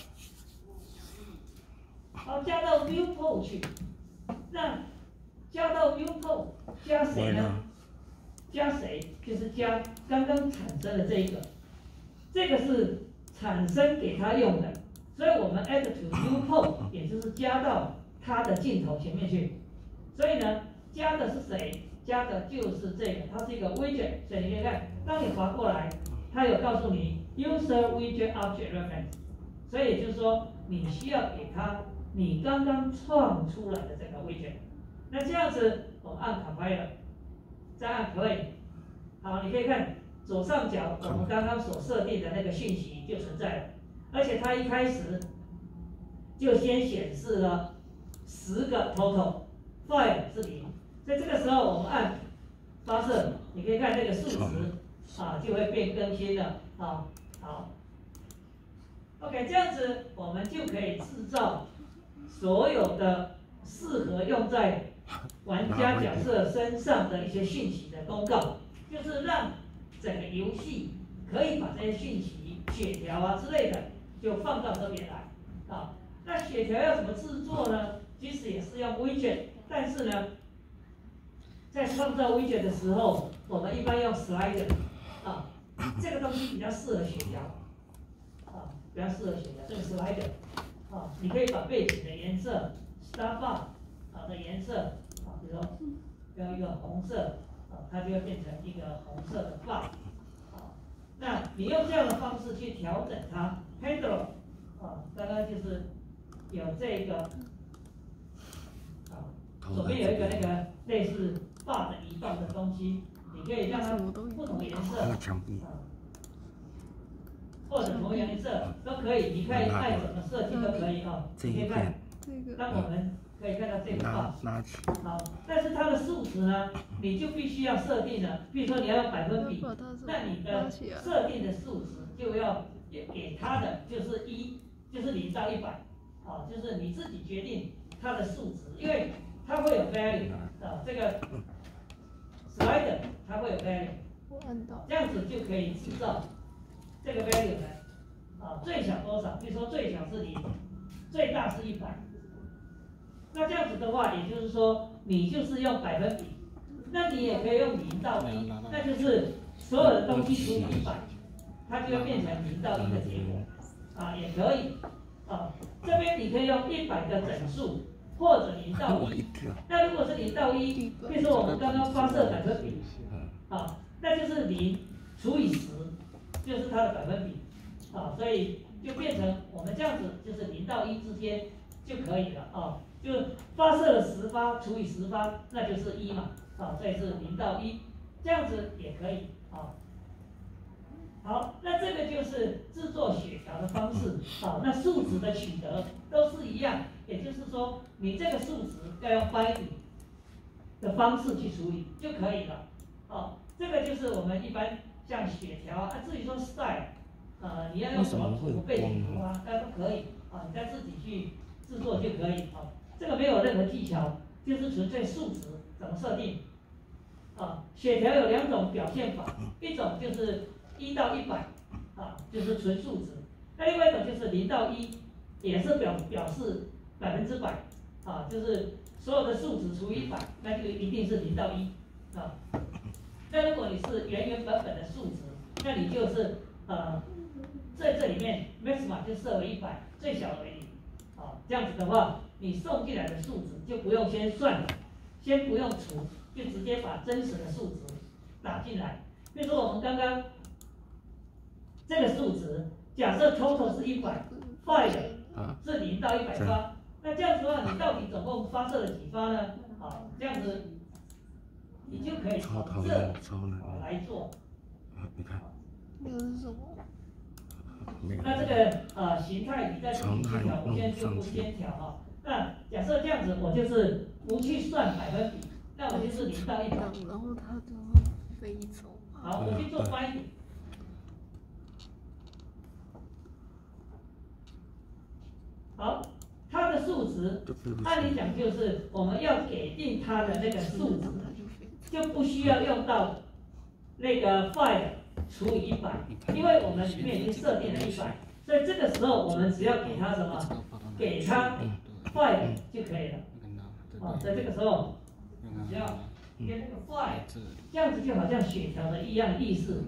好，加到 viewport 去，那加到 viewport 加谁呢？加谁？就是加刚刚产生的这个，这个是产生给他用的，所以我们 add to viewport 也就是加到他的镜头前面去。所以呢，加的是谁？加的就是这个，它是一个 widget， 所以你可以看，当你划过来，它有告诉你 user widget object reference， 所以也就是说，你需要给他你刚刚创出来的这个 widget。那这样子，我们按 compile， 再按 play， 好，你可以看左上角我们刚刚所设定的那个讯息就存在了，而且它一开始就先显示了10个 total，file 是0，所以这个时候我们按发射，你可以看这个数值就会变更新了好。OK， 这样子我们就可以制造所有的适合用在玩家角色身上的一些讯息的公告，就是让整个游戏可以把这些讯息、血条之类的就放到这边来那血条要怎么制作呢？其实也是用 widget， 但是呢，在创造 widget 的时候，我们一般用 slider 这个东西比较适合血条比较适合血条，这个 slider 你可以把背景的颜色 star bar 的颜色比如说用一个红色它就会变成一个红色的 bar 那你用这样的方式去调整它 handle 刚刚就是有这个左边有一个那个类似 bar 的移动的东西，你可以让它不同颜色或者同颜色都可以，你可以爱怎么设计都可以你可以看，当我们可以看到这个好，但是它的数值呢，你就必须要设定了，比如说你要用百分比，那你的设定的数值就要给它的就是就是0到100，就是你自己决定它的数值，因为它会有 value 这个 slider 它会有 value， 这样子就可以制造这个 value 呢最小多少？比如说最小是0，最大是100。那这样子的话，也就是说你就是用百分比，那你也可以用0到1，那就是所有的东西除以100，它就会变成0到1的结果也可以这边你可以用100的整数。或者0到1，那如果是0到1，比如说我们刚刚发射百分比，那就是0除以10，就是它的百分比，所以就变成我们这样子，就是0到1之间就可以了就发射了10发除以10发，那就是1嘛，所以是0到1，这样子也可以好，那这个就是制作血条的方式那数值的取得都是一样，也就是说，你这个数值要用 binding 的方式去处理就可以了这个就是我们一般像血条至于说 style 你要用什么图背景图那都可以你再自己去制作就可以这个没有任何技巧，就是纯粹数值怎么设定血条有2种表现法，一种就是1到100就是纯数值，那另外一种就是0到1，也是表示100%就是所有的数值除以100，那就一定是0到1那如果你是原本的数值，那你就是在这里面 maxima 就设为100，最小为0这样子的话，你送进来的数值就不用先算了，先不用除，就直接把真实的数值打进来。比如说我们刚刚这个数值，假设 total 是100，fire 是0到100发，那这样子的话，你到底总共发射了几发呢？这样子你就可以从这来做。 你看， 这是什么？ 那这个形态你再自己去调，我现在就不先调那假设这样子，我就是不去算百分比，那我就是0到100。 然后它就会飞走。 好，我去做 binding。好，它的数值，按理讲就是我们要给定它的那个数值，就不需要用到那个 file 除以100，因为我们里面已经设定了100，所以这个时候我们只要给它什么？给它 file 就可以了。在这个时候，只要跟那个 file， 这样子就好像血条的一样的意思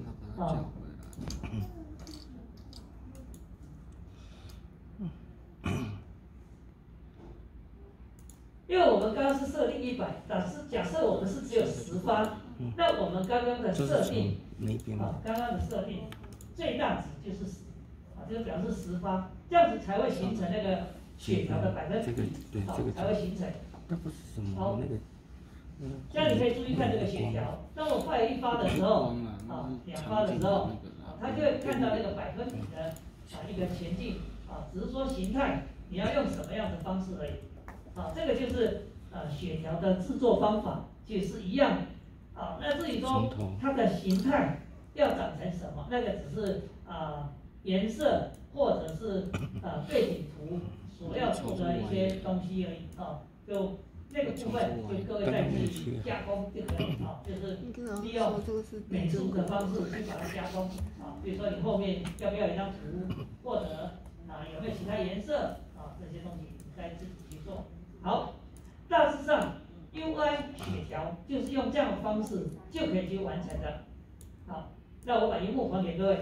因为我们刚刚是设定100，假设我们是只有10发，那我们刚刚的设定刚刚的设定最大值就是10就是表示10发，这样子才会形成那个血条的百分比才会形成。 那不是什么那个这样你可以注意看这个线条。当我快一发的时候，两发的时候，它就会看到那个百分比的一个前进只是说形态你要用什么样的方式而已。这个就是血条的制作方法，其实是一样的。那至于说它的形态要长成什么，那个只是颜色或者是背景图所要做的一些东西而已就那个部分就各位再去加工就可以就是利用美术的方式去把它加工比如说你后面要不要一张图，或者有没有其他颜色这些东西你该自己去做。好，大致上 UI 血条就是用这样的方式就可以去完成的。好，那我把荧幕还给各位。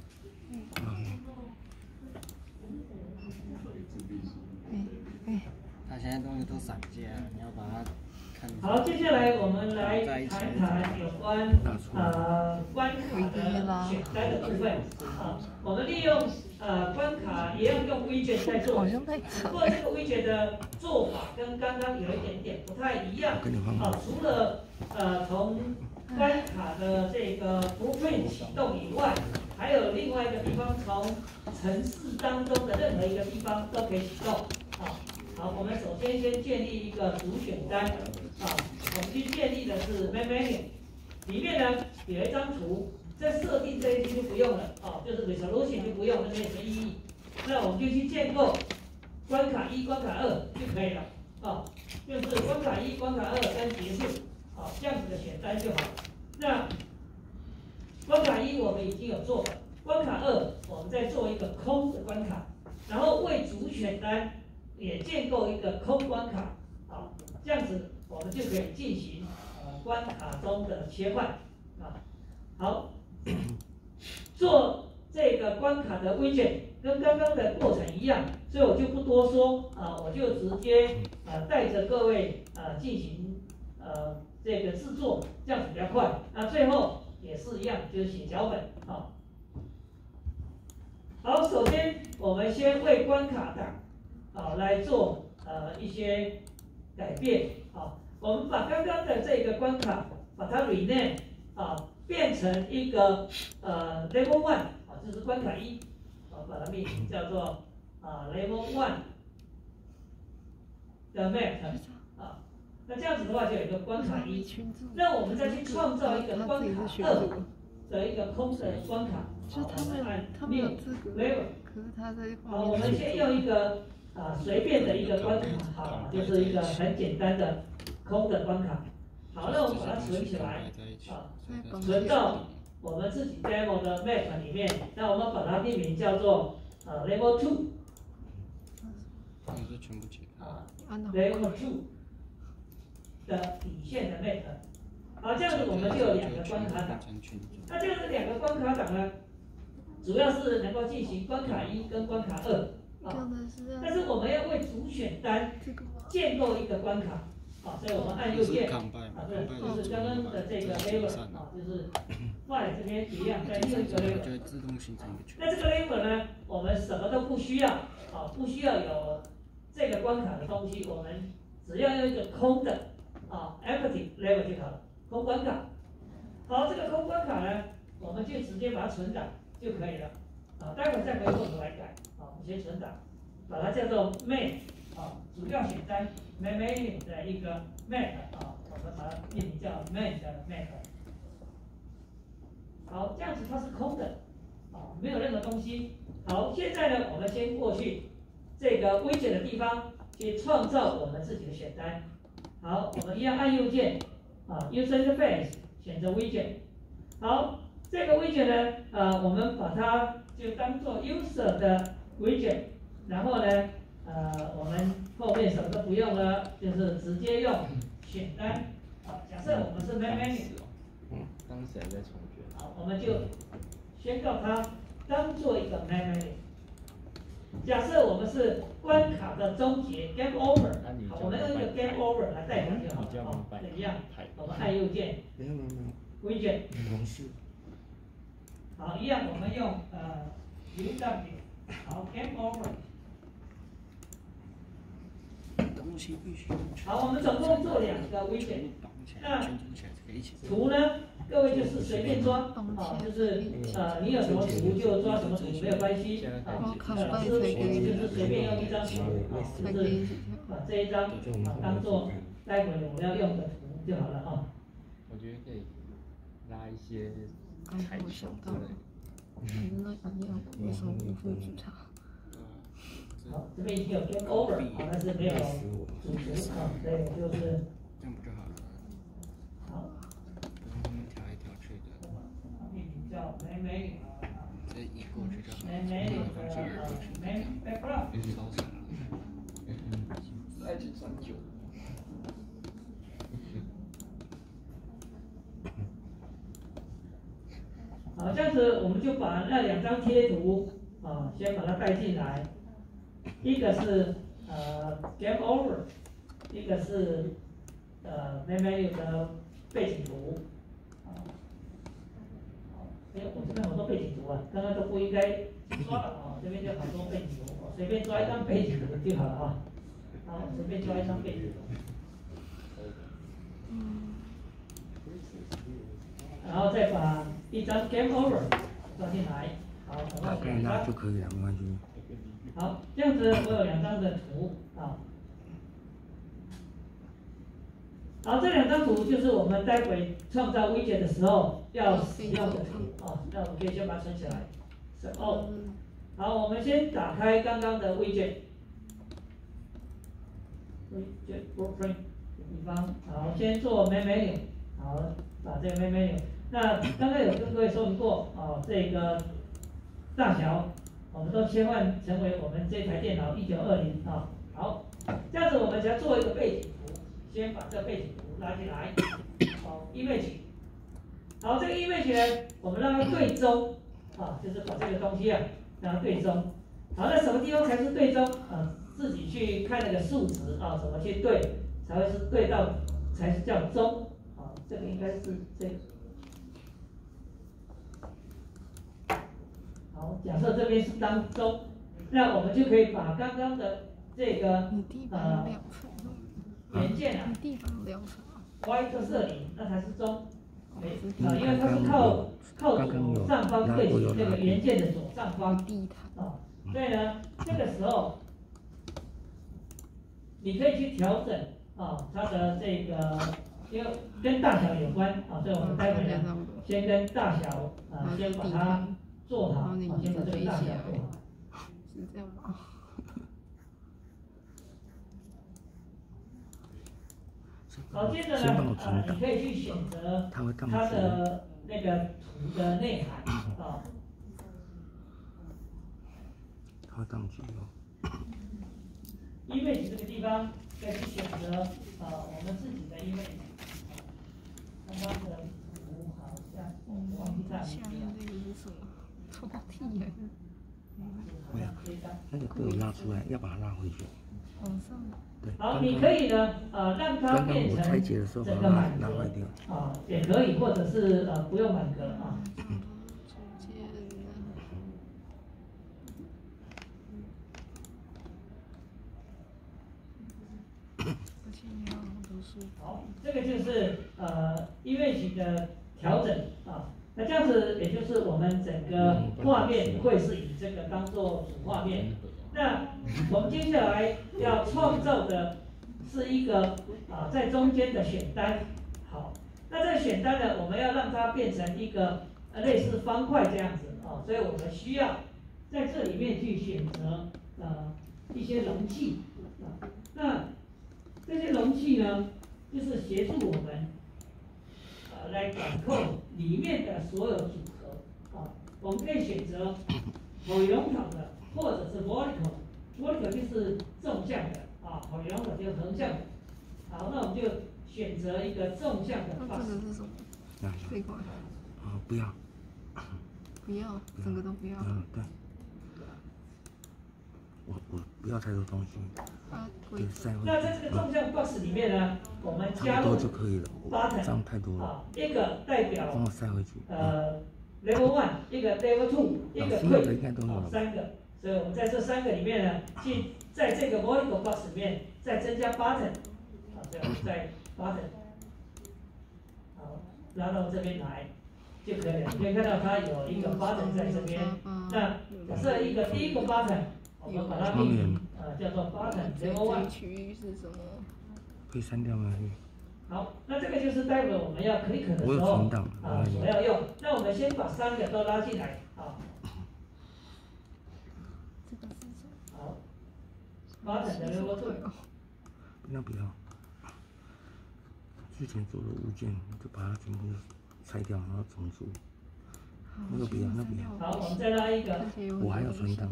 它现在东西都散架，你要把它看。 好，接下来我们来谈谈有关关卡的选单的部分我们利用关卡也要用 widget 在做，不过这个 widget 的做法跟刚刚有一点点不太一样除了从关卡的这个 blueprint 启动以外，还有另外一个地方，从程式当中的任何一个地方都可以启动好，我们首先建立一个主选单我们去建立的是 main menu， 里面呢有一张图，这设定这一些就不用了就是 resolution 就不用，那没什么意义。那我们就去建构关卡1、关卡2就可以了就是关卡1、关卡2跟结束这样子的选单就好。那关卡1我们已经有做了，关卡2我们再做一个空的关卡，然后为主选单也建构一个空关卡这样子我们就可以进行关卡中的切换好，做这个关卡的 widget 跟刚刚的过程一样，所以我就不多说我就直接带着各位进行这个制作，这样子比较快。那最后也是一样，就是写脚本好，首先我们先为关卡档来做一些改变我们把刚刚的这个关卡把它 rename 变成一个level 1这是关卡1把它命名叫做level 1的 map 那这样子的话就有一个关卡1，那我们再去创造一个关卡2的一个空的关卡就是他们按有资格 level 可是他在我们先用一个随便的一个关卡就是一个很简单的空的关卡。好，那我们把它存起来存到我们自己 demo 的 map 里面。那我们把它命名叫做level 2level 2的底线的 map。好，这样子我们就有2个关卡档。那这样子2个关卡档呢，主要是能够进行关卡1跟关卡2但是我们要为主选单建构一个关卡所以我们按右键这就是刚刚的这个 level 就是 file 这边一样再另一个 level。那这个 level 呢，我们什么都不需要不需要有这个关卡的东西，我们只要用一个空的empty level 就好了，空关卡。好，这个空关卡呢，我们就直接把它存档就可以了待会再回过头来改我们先存档，把它叫做 main 主要选单 main menu 的一个 map 我们把它命名叫 main 的 map。好，这样子它是空的没有任何东西。好，现在呢，我们先过去这个 widget 的地方去创造我们自己的选单。好，我们一样按右键user interface 选择 widget。好，这个 widget 呢我们把它就当做 user 的 widget， 然后呢我们后面什么都不用了，就是直接用选单假设我们是 main menu， 当时还在重卷。 好，我们就宣告它当做一个 main menu。假设我们是关卡的终结 game over， 好，我们用一个 game over 来代表就好了一样，我们按右键widget， 好，一样我们用UW， 好 game over。好，我们总共做2个 widget， 那圈起来可以一起。 图呢，各位就是随便抓啊，就是你有什么图就抓什么图，没有关系啊。老师就是随便用一张图啊，就是把这一张当做待会我要用的图就好了啊。 我觉得可以拉一些彩球之类的。 那一样，为什么无法检查？ 好，这边已经有 game over， 好，但是没有主图啊，所以我就是这样不就好了？ 好。 不用调来调去的。 比较美这移过去就好。 美的美 background。 超长。2.39。 好，这样子我们就把那2张贴图啊，先把它带进来。一个是game over， 一个是main menu 的背景图。我这边好多背景图啊，刚刚都不应该抓了啊，这边就好多背景图，我随便抓一张背景图就好了啊。好，随便抓一张背景图。然后再把一张 game over 抓进来，好，总共2张就可以了，没关系。 好，这样子我有2张的图啊。好，这2张图就是我们待会创造 widget 的时候要使用的图啊。那我们可以先把它存起来。哦，好，我们先打开刚刚的 widget blueprint 的地方，好，先做 main menu， 好，把这个 main menu。那刚刚有跟各位说明过哦，这个大小我们都切换成为我们这台电脑1920啊。好，这样子我们只要做一个背景图，先把这个背景图拉进来，好 ，image， 好，这个 image 呢，我们让它对中啊，就是把这个东西啊让它对中。好，那什么地方才是对中啊？自己去看那个数值啊，怎么去对才会是对到才是叫中啊？这个应该是这个。好，假设这边是当中，那我们就可以把刚刚的这个元件啊，white 色里，那才是中，因为它是靠左上方对齐这个元件的左上方啊，所以呢，这个时候你可以去调整啊，它的这个，因为跟大小有关啊，所以我们待会呢，先跟大小啊，先把它做好，先把这个大小做好。 是这样吗？ 好，接着呢，你可以去选择它的那个图的内涵啊。 它会宕机哦。 image 这个地方可以去选择我们自己的 image。刚刚的图好像我忘记在哪里了。 下面这个是什么？抽屉耶。 没有，那个被我拉出来，要把它拉回去。 往上。 对。 好，你可以呢，让它变成整个满格啊，也可以，或者是不用满格啊。好，这个就是image 的调整啊。那这样子，也就是我们整个画面会是以这个当做主画面。那我们接下来要创造的是一个在中间的选单。好，那这个选单呢，我们要让它变成一个类似方块这样子啊，所以我们需要在这里面去选择一些容器啊。那这些容器呢，就是协助我们来管控里面的所有组合啊。我们可以选择 horizontal 的，或者是 vertical。vertical 就是纵向的啊 ，horizontal 就是横向的。好，那我们就选择一个纵向的方式。 这个是什么？这块。 不要。 不要，整个都不要。 对。我不要太多东西。 那在这个纵向 box 里面呢，我们加入就可以了。 button 这样太多了。 一个代表帮我塞回去。 level 1，一个 level 2，一个 quick， 3个。所以我们在这3个里面呢，去在这个 vertical box 里面再增加 button， 所以我们在 button。 拉到这边来就可以了。你可以看到它有一个 button 在这边。那假设第一个 button， 我们把它命名叫做 button level 1。 区域是什么？ 可以删掉吗？ 好，那这个就是待会我们要 click 的时候所要用。那我们先把3个都拉进来啊。 这个是什么？ 好 ，button 的 level 2。 不要。之前做的物件就把它全部拆掉，然后重组。那个不要。 好，我们再拉一个。 我还要存档。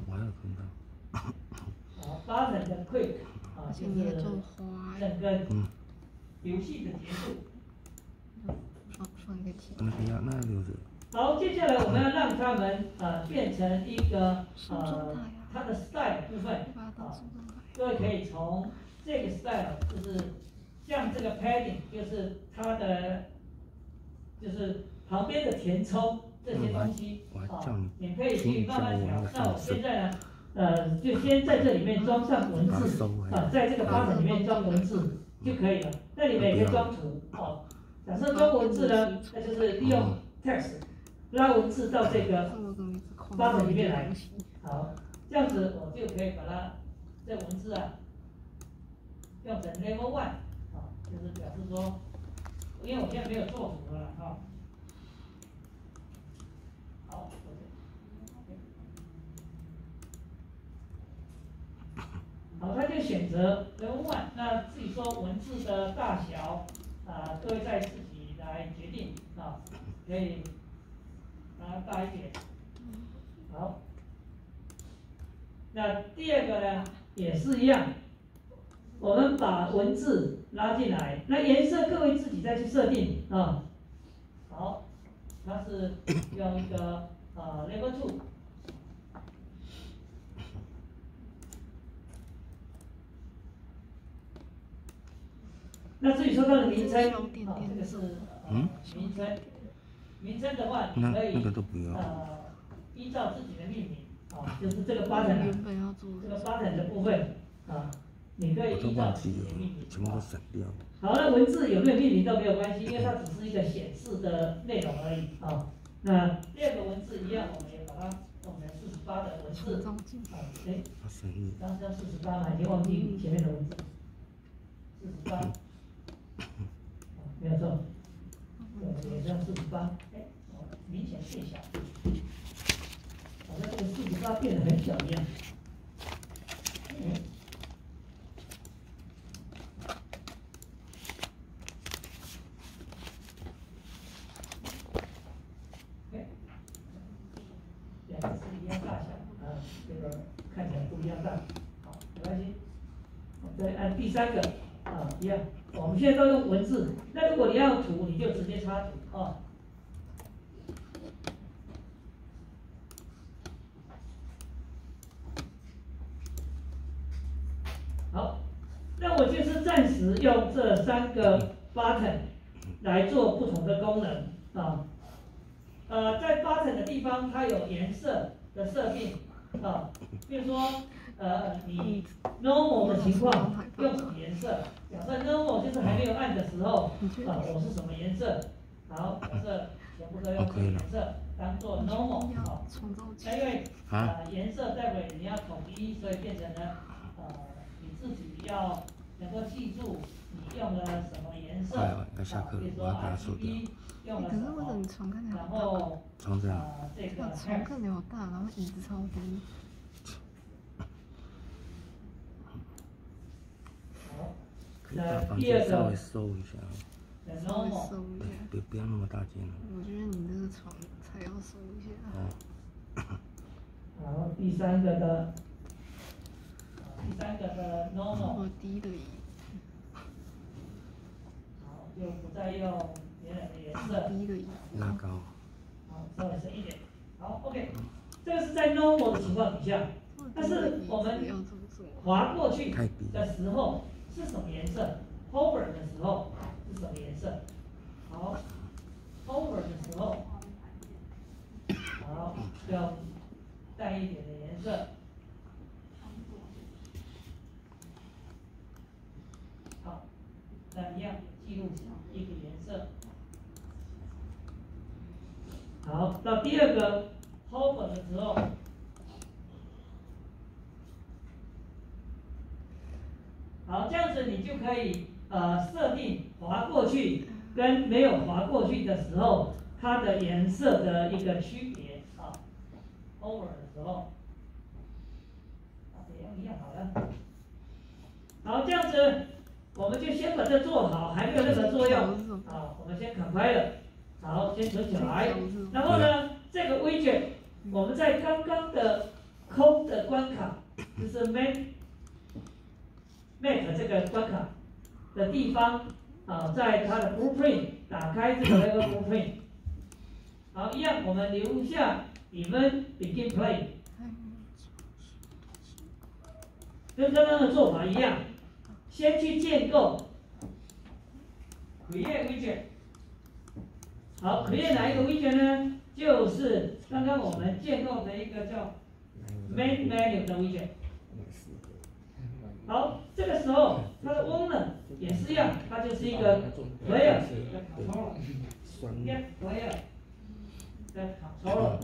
好 ，button 的 quick 就是整个游戏的结束。 那不要，那留着。 好，接下来我们要让它们变成一个它的 style 部分各位可以从这个 style 就是像这个 padding 就是它的就是旁边的填充这些东西你可以去慢慢调。那我现在呢就先在这里面装上文字在这个 button 里面装文字就可以了。那你们也可以装图假设装文字呢，那就是利用 text 拉文字到这个 button 里面来。好，这样子我就可以把它这文字用成 level 1就是表示说，因为我现在没有做图了好，好，他就选择 level 1。那至于说文字的大小各位再自己来决定可以把它大一点。好，那第二个呢也是一样，我们把文字拉进来，那颜色各位自己再去设定好，它是用一个level 2。那至于说它的名称这个是名称的话，你可以依照自己的命名就是这个 button 这个 button 的部分你可以依照自己的命名。 全部都省掉。 好，那文字有没有命名都没有关系，因为它只是一个显示的内容而已那第二个文字一样，我们也把它弄成48的文字刚刚48嘛，已经忘记前面的文字48。没有错，也是48，明显变小，好像这个48变得很小一样。两个是一样大小这个看起来不一样大，好，没关系。我们再按第3个一样。我们现在都用文字，那如果你要图，你就直接插图好，那我就是暂时用这3个 button 来做不同的功能在 button 的地方，它有颜色的设定比如说你 normal 的情况用什么颜色？假设 normal 就是还没有按的时候我是什么颜色？好，假设全部都用这个颜色当做 normal 那因为颜色代表你要统一，所以变成了你自己要能够记住你用了什么颜色比如说 RGB 用了什么，然后这个床看起来好大，然后椅子超低。 那第二个稍微收一下 ，normal， 不要那么大间了。 我觉得你这个床才要收一下。 好，第三个的 normal， 我低的椅。 好，就不再用原来的颜色。 低的椅。 拉高。 好，稍微深一点。好 ，OK， 这个是在 normal 的情况底下，但是我们滑过去的时候是什么颜色 ？Hover 的时候是什么颜色？好 ，Hover 的时候，好，要淡一点的颜色。好，那一样记录一个颜色。 好，到第二个 hover 的时候，好，这样子你就可以设定滑过去跟没有滑过去的时候，它的颜色的一个区别啊。over 的时候，也用一样好了。好，这样子我们就先把这做好，还没有任何作用。好，我们先砍开了。好，先存起来。然后呢，这个 widget 我们在刚刚的空的关卡，就是 make 这个关卡的地方，在它的 blueprint 打开这个 level blueprint。好，一样，我们留下event begin play， 跟刚刚的做法一样，先去建构 create widget。好 ，create 哪一个 widget 呢？就是刚刚我们建构的一个叫 main menu 的 widget。好，这个时候它的 owner 也是一样，它就是一个 player 的 controller，get player 的 controller。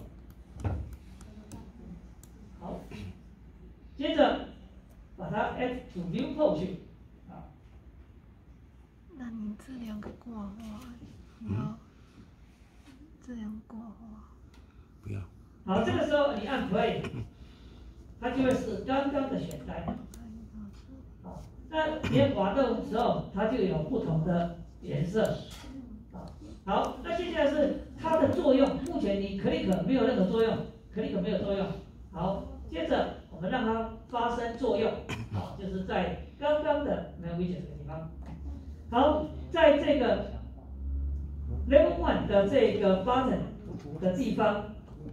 好，接着把它 add to viewport 去。好， 那你这两个挂画，你要这样挂画？ 不要。 好，这个时候你按 play， 它就会是刚刚的选单。好，那你滑动的时候，它就有不同的颜色。好，那接下来是它的作用。目前你 click 没有任何作用 ，click 没有作用。好，接着我们让它发生作用。好，就是在刚刚的 main widget 的地方。好，在这个 level 1的这个 button 的地方，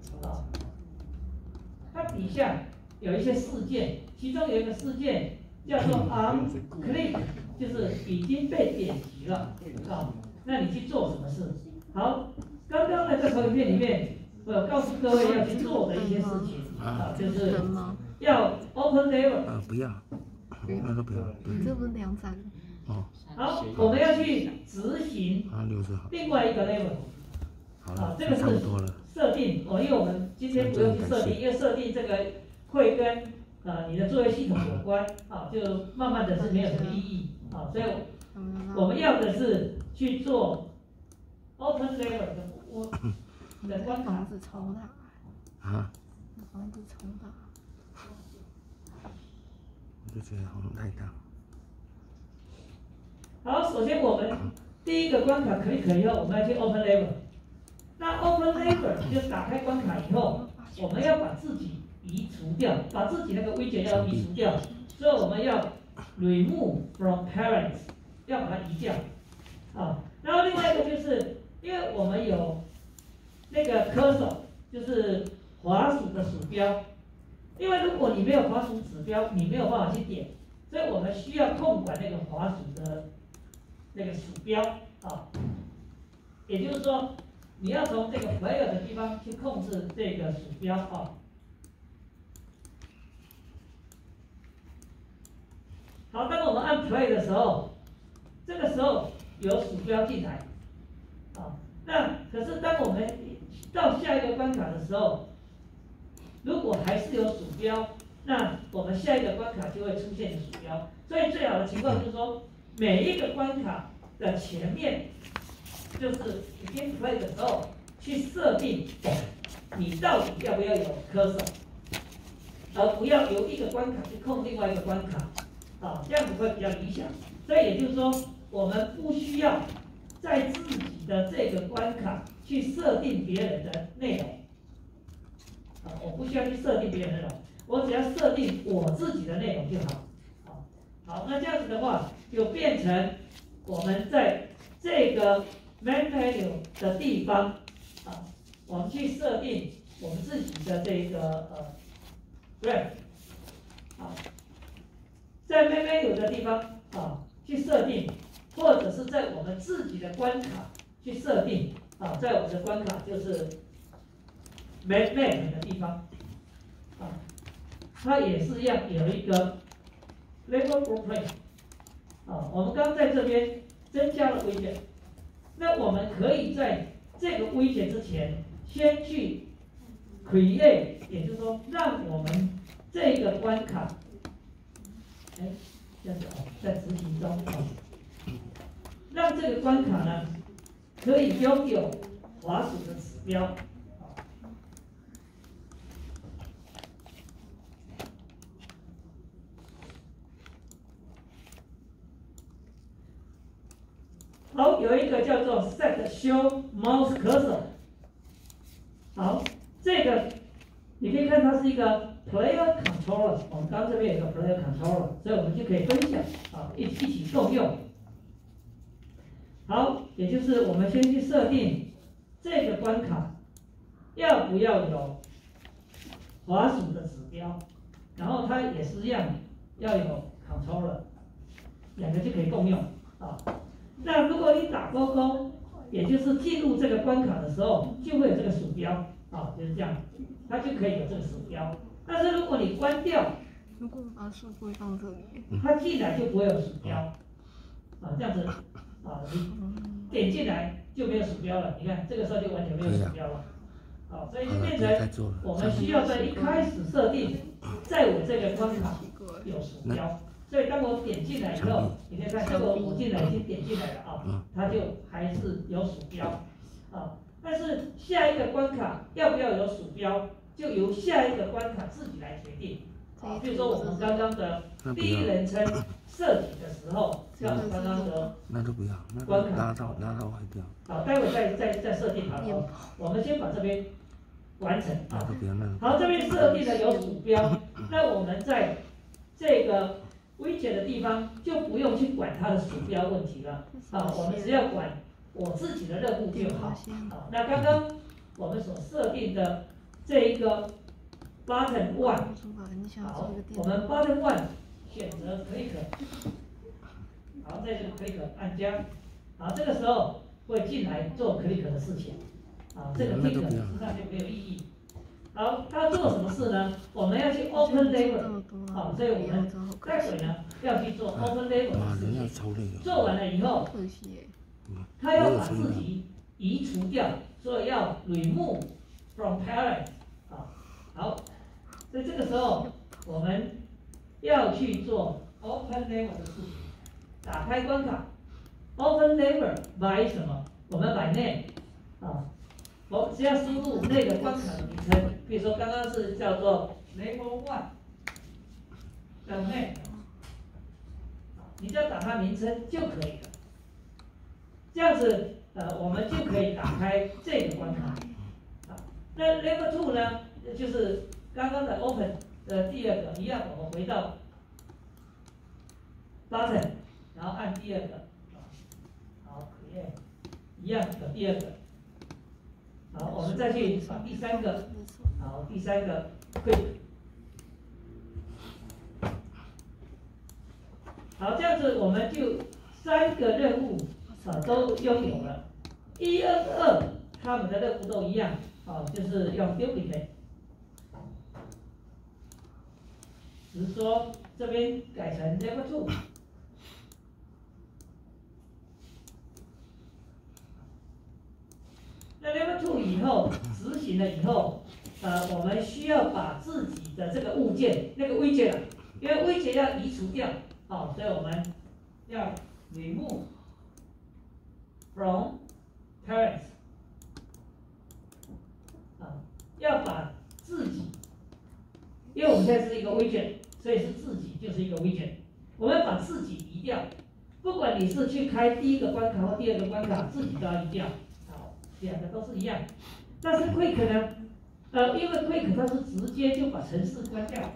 它底下有一些事件，其中有一个事件叫做 on click， 就是已经被点击了。那你去做什么事？好，刚刚的这投影片里面，我有告诉各位要去做的一些事情就是要 open level。 不要，那个不要。 这不是2盏。 哦。 好，我们要去执行另外一个 level。 好了， 这个是设定因为我们今天不用去设定，因为设定这个会跟你的作业系统有关就慢慢的是没有什么意义所以我们要的是去做 open level 的关卡。 房子超大。房子超大。 我就觉得好像太大。 好，首先我们第一个关卡click以后，我们要去 open level。那 open level 就打开关卡以后，我们要把自己移除掉，把自己那个 widget 要移除掉，所以我们要 remove from parents， 要把它移掉。然后另外一个就是因为我们有那个 cursor， 就是滑鼠的鼠标，因为如果你没有滑鼠指标，你没有办法去点，所以我们需要控管那个滑鼠的那个鼠标也就是说，你要从这个 player 的地方去控制这个鼠标好，当我们按 play 的时候，这个时候有鼠标进来那可是当我们到下一个关卡的时候，如果还是有鼠标，那我们下一个关卡就会出现鼠标。所以最好的情况就是说，每一个关卡的前面，就是 begin play 的时候，去设定你到底要不要有 cursor， 而不要由一个关卡去控另外一个关卡这样子会比较理想。所以也就是说，我们不需要在自己的这个关卡去设定别人的内容我不需要去设定别人的内容，我只要设定我自己的内容就好。好，那这样子的话，就变成我们在这个 main menu 的地方我们去设定我们自己的这个ref 在 main menu 的地方去设定，或者是在我们自己的关卡去设定在我们的关卡就是 main map 的地方它也是一样有一个 level blueprint 我们刚刚在这边增加了 widget， 那我们可以在这个 widget 之前先去 create， 也就是说让我们这个关卡，这样子在执行中让这个关卡呢可以拥有滑鼠的指标。好，有一个叫做 Set Show Mouse Cursor。好，这个你可以看它是一个 Player Controller， 我们刚刚这边有一个 Player Controller， 所以我们就可以分享一起共用。好，也就是我们先去设定这个关卡要不要有滑鼠的指标，然后它也是一样要有 Controller， 两个就可以共用那如果你打勾勾，也就是进入这个关卡的时候，就会有这个鼠标就是这样，它就可以有这个鼠标。但是如果你关掉， 如果把书柜放这里， 它进来就不会有鼠标这样子你点进来就没有鼠标了。你看这个时候就完全没有鼠标了所以就变成我们需要在一开始设定，在我这个关卡有鼠标。所以当我点进来以后，你可以看，这个我进来已经点进来了它就还是有鼠标但是下一个关卡要不要有鼠标，就由下一个关卡自己来决定比如说我们刚刚的第一人称设计的时候，像刚刚的那都不要，那拉到坏掉。 好，待会再设定好了我们先把这边完成好，这边设定了有鼠标，那我们在这个widget的地方就不用去管它的鼠标问题了我们只要管我自己的任务就好那刚刚我们所设定的这一个 button one， 好，我们 button one 选择 click， 好，这就 click 按加，好，这个时候会进来做 click 的事情这个 click 实际上就没有意义。好，它做什么事呢？我们要去 open level， 所以我们待会呢要去做 open level 的事情。做完了以后，它要把自己移除掉，所以要 remove from parent 好，所以这个时候我们要去做 open level 的事情，打开关卡 ，open level by 什么？我们 by name 我只要输入那个关卡的名称，比如说刚刚是叫做 level one 的 name， 你只要打它名称就可以了。这样子，我们就可以打开这个关卡。那 level two 呢，就是刚刚的 open 的第二个一样，我们回到 button， 然后按第二个，好 create 一样的第二个。好，我们再去把第三个，好，第三个 quick， 好，这样子我们就3个任务都拥有了，1、2，他们的任务都一样，就是用 duplicate， 只是说这边改成 level 2。那 level 2以后执行了以后，我们需要把自己的这个物件，那个widget，因为widget要移除掉，所以我们要 remove from parents， 要把自己，因为我们现在是一个widget，所以是自己就是一个widget，我们要把自己移掉，不管你是去开第一个关卡或第二个关卡，自己都要移掉。两个都是一样，但是 Quick 呢，因为 Quick 它是直接就把程式关掉，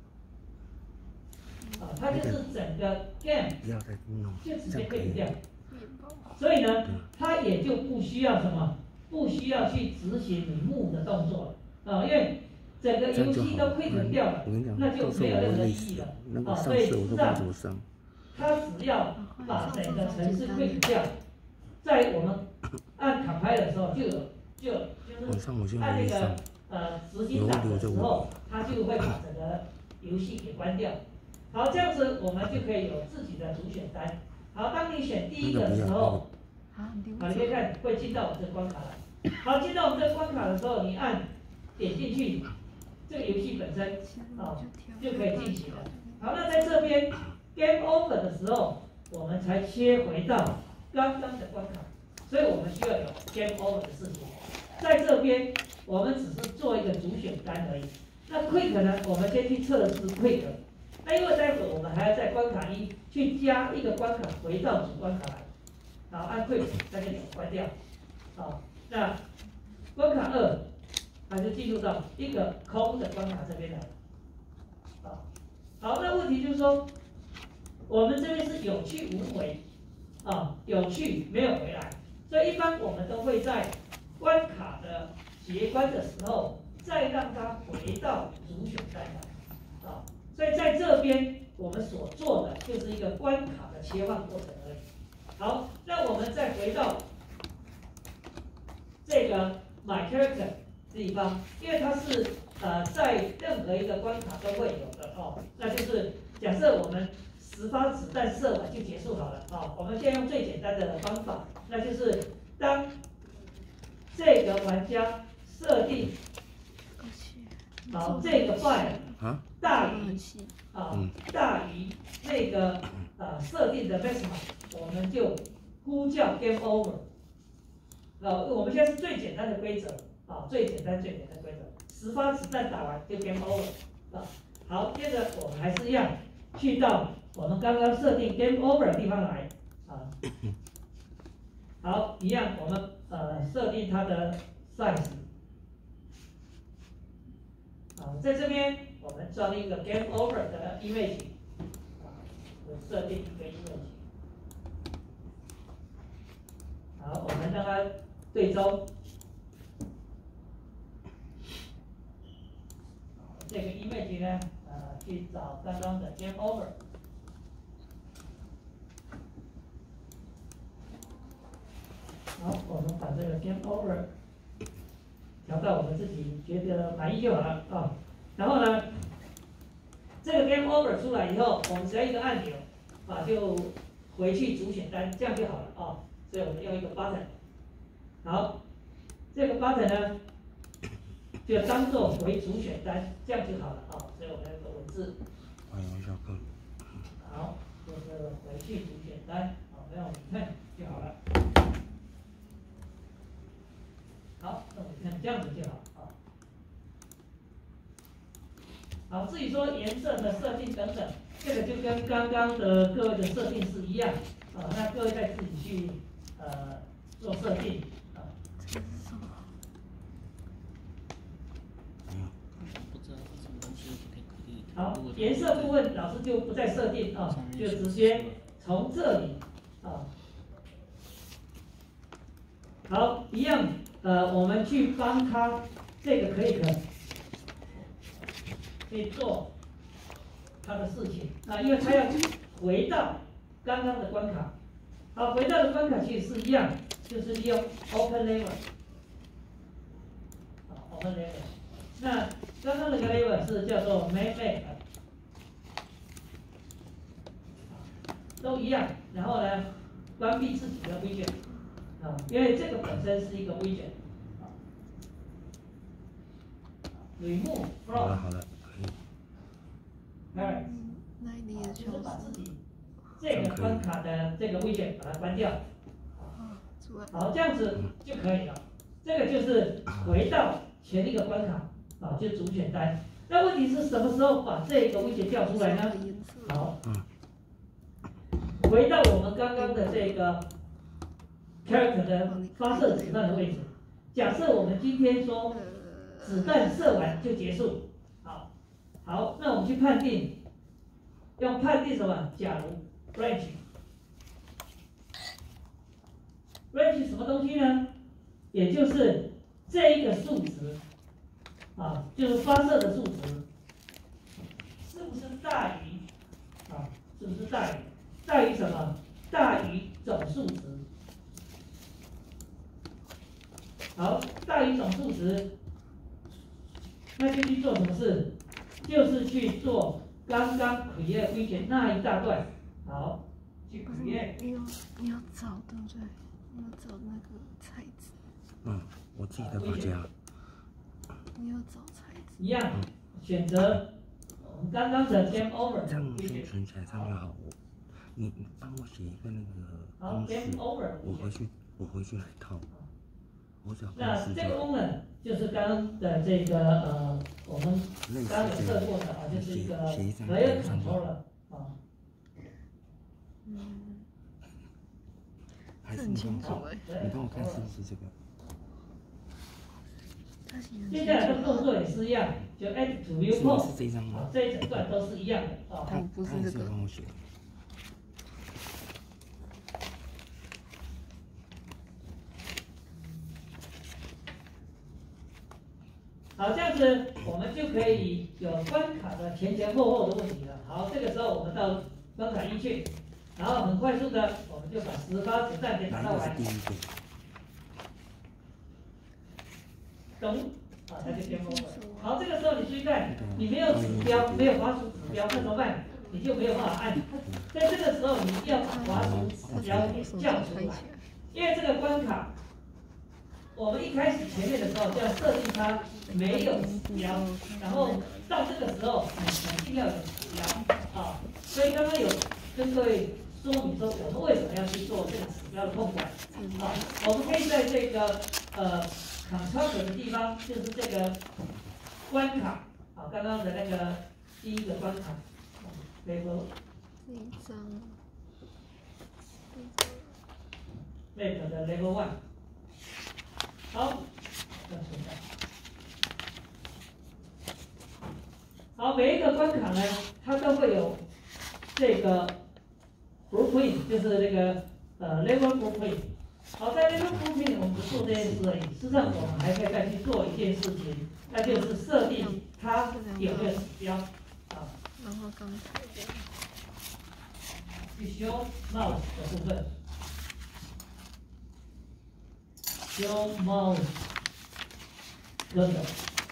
它就是整个 game 就直接 Quick 掉，所以呢，它也就不需要什么，不需要去执行remove的动作了，因为整个游戏都 Quick 掉了，那就没有任何意义了，所以实际上，它只要把整个程式 Quick 掉，在我们按卡牌的时候就是按那个执行档的时候，它就会把整个游戏给关掉。好，这样子我们就可以有自己的主选单。好，当你选第一个的时候，你可以看会进到我这关卡了。 好，进到我们这个关卡的时候，你按点进去，这个游戏本身就可以进行了。好，那在这边 Game Over 的时候，我们才切回到刚刚的关卡，所以我们需要有 Game Over 的事情。在这边，我们只是做一个主选单而已。那 Quick 呢，我们先去测试 Quick。那因为待会我们还要在关卡1去加一个关卡回到主关卡来，好，按 Quick 在这里关掉。好，那关卡2还是进入到一个空的关卡这边来。好，那问题就是说，我们这边是有去无回，有去没有回来，所以一般我们都会在关卡的结关的时候，再让它回到主选单来，所以在这边我们所做的就是一个关卡的切换过程而已。好，那我们再回到这个 My Character 地方，因为它是在任何一个关卡都会有的那就是假设我们10发子弹射完就结束好了我们现在用最简单的方法，那就是当这个玩家设定好这个 file 大于大于那个设定的 maximum， 我们就呼叫 game over。我们现在是最简单的规则最简单的规则，10发子弹打完就 game over 好，接着我们还是一样去到我们刚刚设定 game over 的地方来好，一样我们设定它的 size。在这边我们装一个 game over 的 image， 我设定一个 image。好，我们让它对中。这个 image 呢，去找刚刚的 game over。好，我们把这个 game over 调到我们自己觉得满意就好了然后呢，这个 game over 出来以后，我们只要一个按钮就回去主选单，这样就好了所以我们用一个 button。好，这个 button 呢，就当做回主选单，这样就好了所以我们有个文字。 欢迎小哥。 好，就是回去主选单，这样我们看就好了。好，那我们看这样子就好好，至于说颜色的设定等等，这个就跟刚刚的各位的设定是一样那各位再自己去做设定这是什么？ 不知道是什么东西，可以可以。 好，颜色部分老师就不再设定就直接从这里好，一样我们去帮他这个可以做他的事情因为他要回到刚刚的关卡。好，回到的关卡其实是一样，就是利用 open level。open level。那刚刚那个 level 是叫做 main map， 都一样。然后呢，关闭自己的 widget 因为这个本身是一个 widget。remove from。 好了，可以。 那你也就是把自己这个关卡的这个 widget 把它关掉。好，这样子就可以了。这个就是回到前一个关卡就主选单。那问题是什么时候把这个 widget 调出来呢？好，回到我们刚刚的这个 character 的发射子弹的位置。假设我们今天说子弹射完就结束，好，那我们去判定，用判定什么？假如 range 什么东西呢？也就是这一个数值就是发射的数值，是不是大于是不是大于什么？大于总数值。好，大于总数值，那就去做什么事？就是去做刚刚 create widget 那一大段。好，去 create。 你要找对不对？你要找那个材质。 我自己的发夹。 你有找材质？ 一样选择我们刚刚的 Game Over， 这样存起来这样就好。你帮我写一个那个公式， Game Over， 我回去来套。我只要那这个功能就是刚刚的这个我们刚刚有设过的啊，就是一个 Player Controller 啊。 还是你帮我看是不是这个？ 接下来的动作也是一样，就 Add to Viewport， 是这张吗？ 这一整段都是一样的啊。 不是这个。 帮我写。 好，这样子我们就可以有关卡的前前后后的问题了。好，这个时候我们到关卡1去，然后很快速的我们就把10发子弹给打到完。懂？啊，它就变功了。好，这个时候你注意看，你没有指标，没有滑鼠指标，那怎么办？你就没有办法按。在这个时候，你一定要把滑鼠指标给叫出来，因为这个关卡。我们一开始前面的时候就要设定它没有指标，然后到这个时候你一定要有指标啊。所以刚刚有跟各位说明说我们为什么要去做这个指标的控管啊？我们可以在这个Control 的地方，就是这个关卡啊，刚刚的那个第一个关卡 Level 这一张 Map 的 Level 1。好，好，每一个关卡呢，它都会有这个 blueprint， 就是那个level blueprint。好，在 level blueprint 我们不做这件事而已，事实上我们还可以再去做一件事情，那就是设定它有没有指标啊。 然后刚才去修 mouse 的部分。修 mouse 跟着，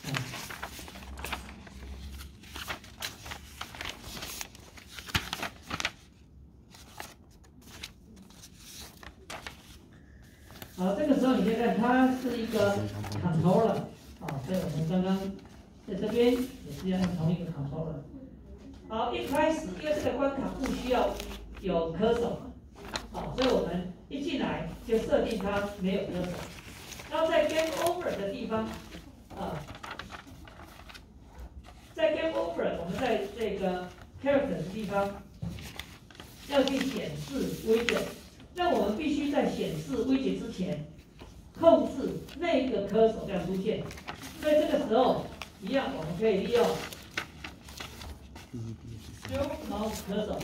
好，这个时候你可以看，它是一个 controller 啊，所以我们刚刚在这边也是要用同一个 controller。好，一开始因为这个关卡不需要有咳手，好，所以我们一进来就设定它没有咳手。然后在 Game Over 的地方，在 Game Over 我们在这个 Character 的地方要去显示 widget， 那我们必须在显示 widget 之前控制那个咳手要出现，所以这个时候一样我们可以利用修毛咳手，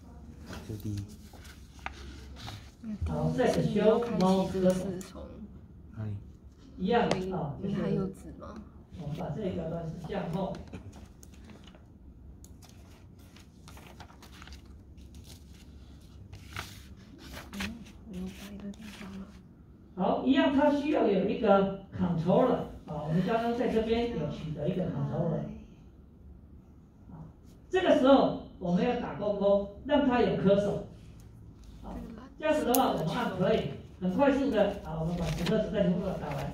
好，再个修毛咳手。一样啊，就是还有纸吗？ 我们把这个端是向后， 没有白的地方了。 好，一样，它需要有一个 controller 啊，我们刚刚在这边有取得一个 controller， 这个时候我们要打勾勾，让它有咳手，啊，这样子的话，我们按 play， 很快速的啊，我们把10个子弹全部打完。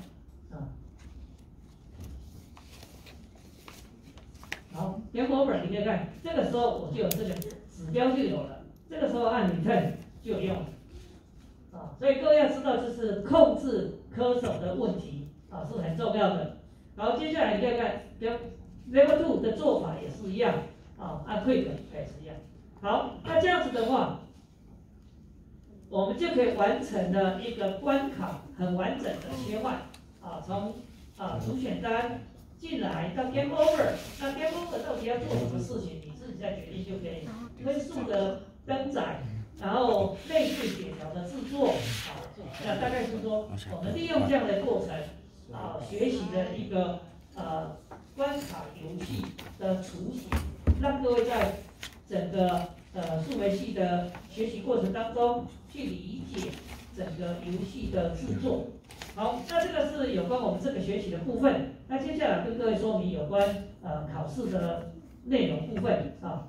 好 ，Game Over， 你可以看，这个时候我就有这个指标就有了，这个时候按 Return 就有用了，啊，所以各位要知道，这是控制咳手的问题啊，是很重要的。好，接下来你可以看 Level 2的做法也是一样，啊，按 Quick 也是一样。好，那这样子的话，我们就可以完成了一个关卡很完整的切换，啊，从主选单。进来到 Game Over， 那 Game Over 到底要做什么事情，你自己再决定就可以。分数的登载，然后类似协调的制作，啊，那大概是说我们利用这样的过程，啊，学习的一个关卡游戏的雏形，让各位在整个数媒系的学习过程当中去理解整个游戏的制作。好，那这个是有关我们这个学习的部分。那接下来跟各位说明有关考试的内容部分啊。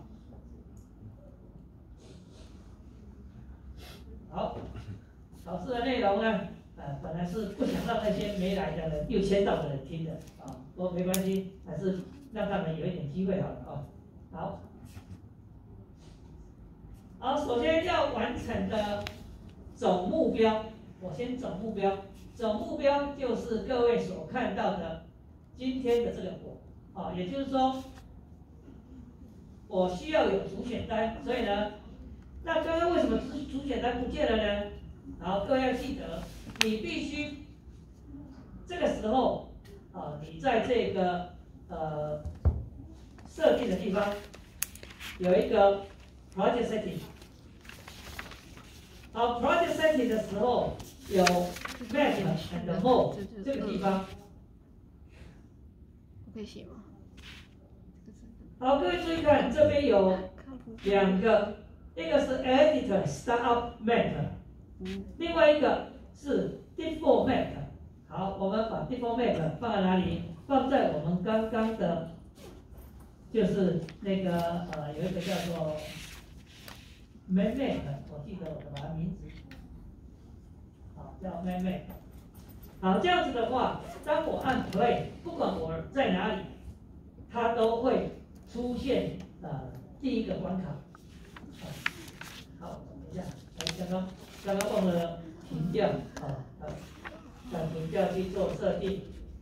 好，考试的内容呢， 本来是不想让那些没来的人又签到的人听的啊，不过没关系，还是让他们有一点机会好了啊。好，好，首先要完成的总目标，我先总目标，总目标就是各位所看到的今天的这个果啊，也就是说，我需要有主选单，所以呢，那刚刚为什么主选单不见了呢？好，各位要记得，你必须这个时候啊，你在这个设定的地方有一个 project setting。好 ，project setting 的时候有 match and more 这个地方。 我可以写吗？ 好，各位注意看，这边有两个，一个是 editor startup map， 另外一个是 default map。好，我们把 default map 放在哪里？放在我们刚刚的，就是那个有一个叫做 main map， 我记得我的把它名字，好，叫 main map。好，这样子的话，当我按 play， 不管我在哪里，它都会出现第一个关卡。好，等一下，刚刚忘了停掉停掉去做设定。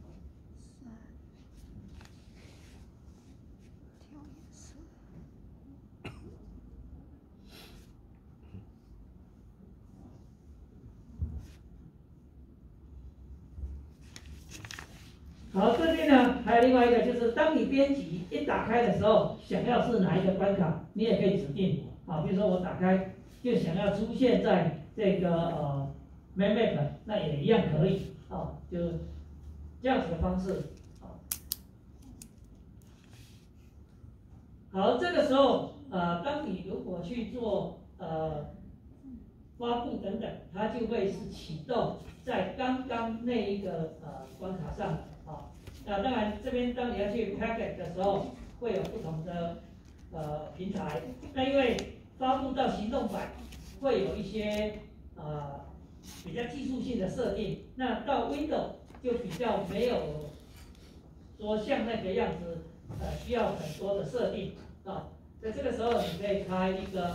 好，这边呢还有另外一个，就是当你编辑一打开的时候，想要是哪一个关卡，你也可以指定。好，比如说我打开就想要出现在这个main map， 那也一样可以。就这样子的方式。好，这个时候当你如果去做发布等等，它就会是启动在刚刚那一个关卡上。那当然，这边当你要去 packet 的时候，会有不同的平台。那因为发布到行动版，会有一些比较技术性的设定。那到 Windows 就比较没有说像那个样子，需要很多的设定啊。在这个时候，你可以开一个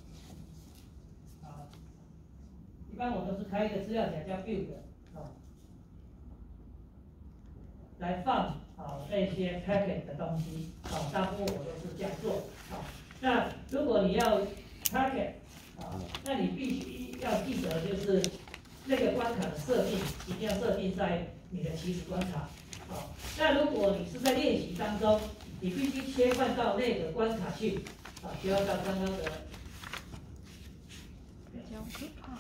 一般我都是开一个资料夹叫 build 来放那些 packet 的东西大部分我都是这样做那如果你要 packet 那你必须要记得就是那个关卡的设定一定要设定在你的起始关卡那如果你是在练习当中，你必须切换到那个关卡去切换到刚刚的。 比较可怕。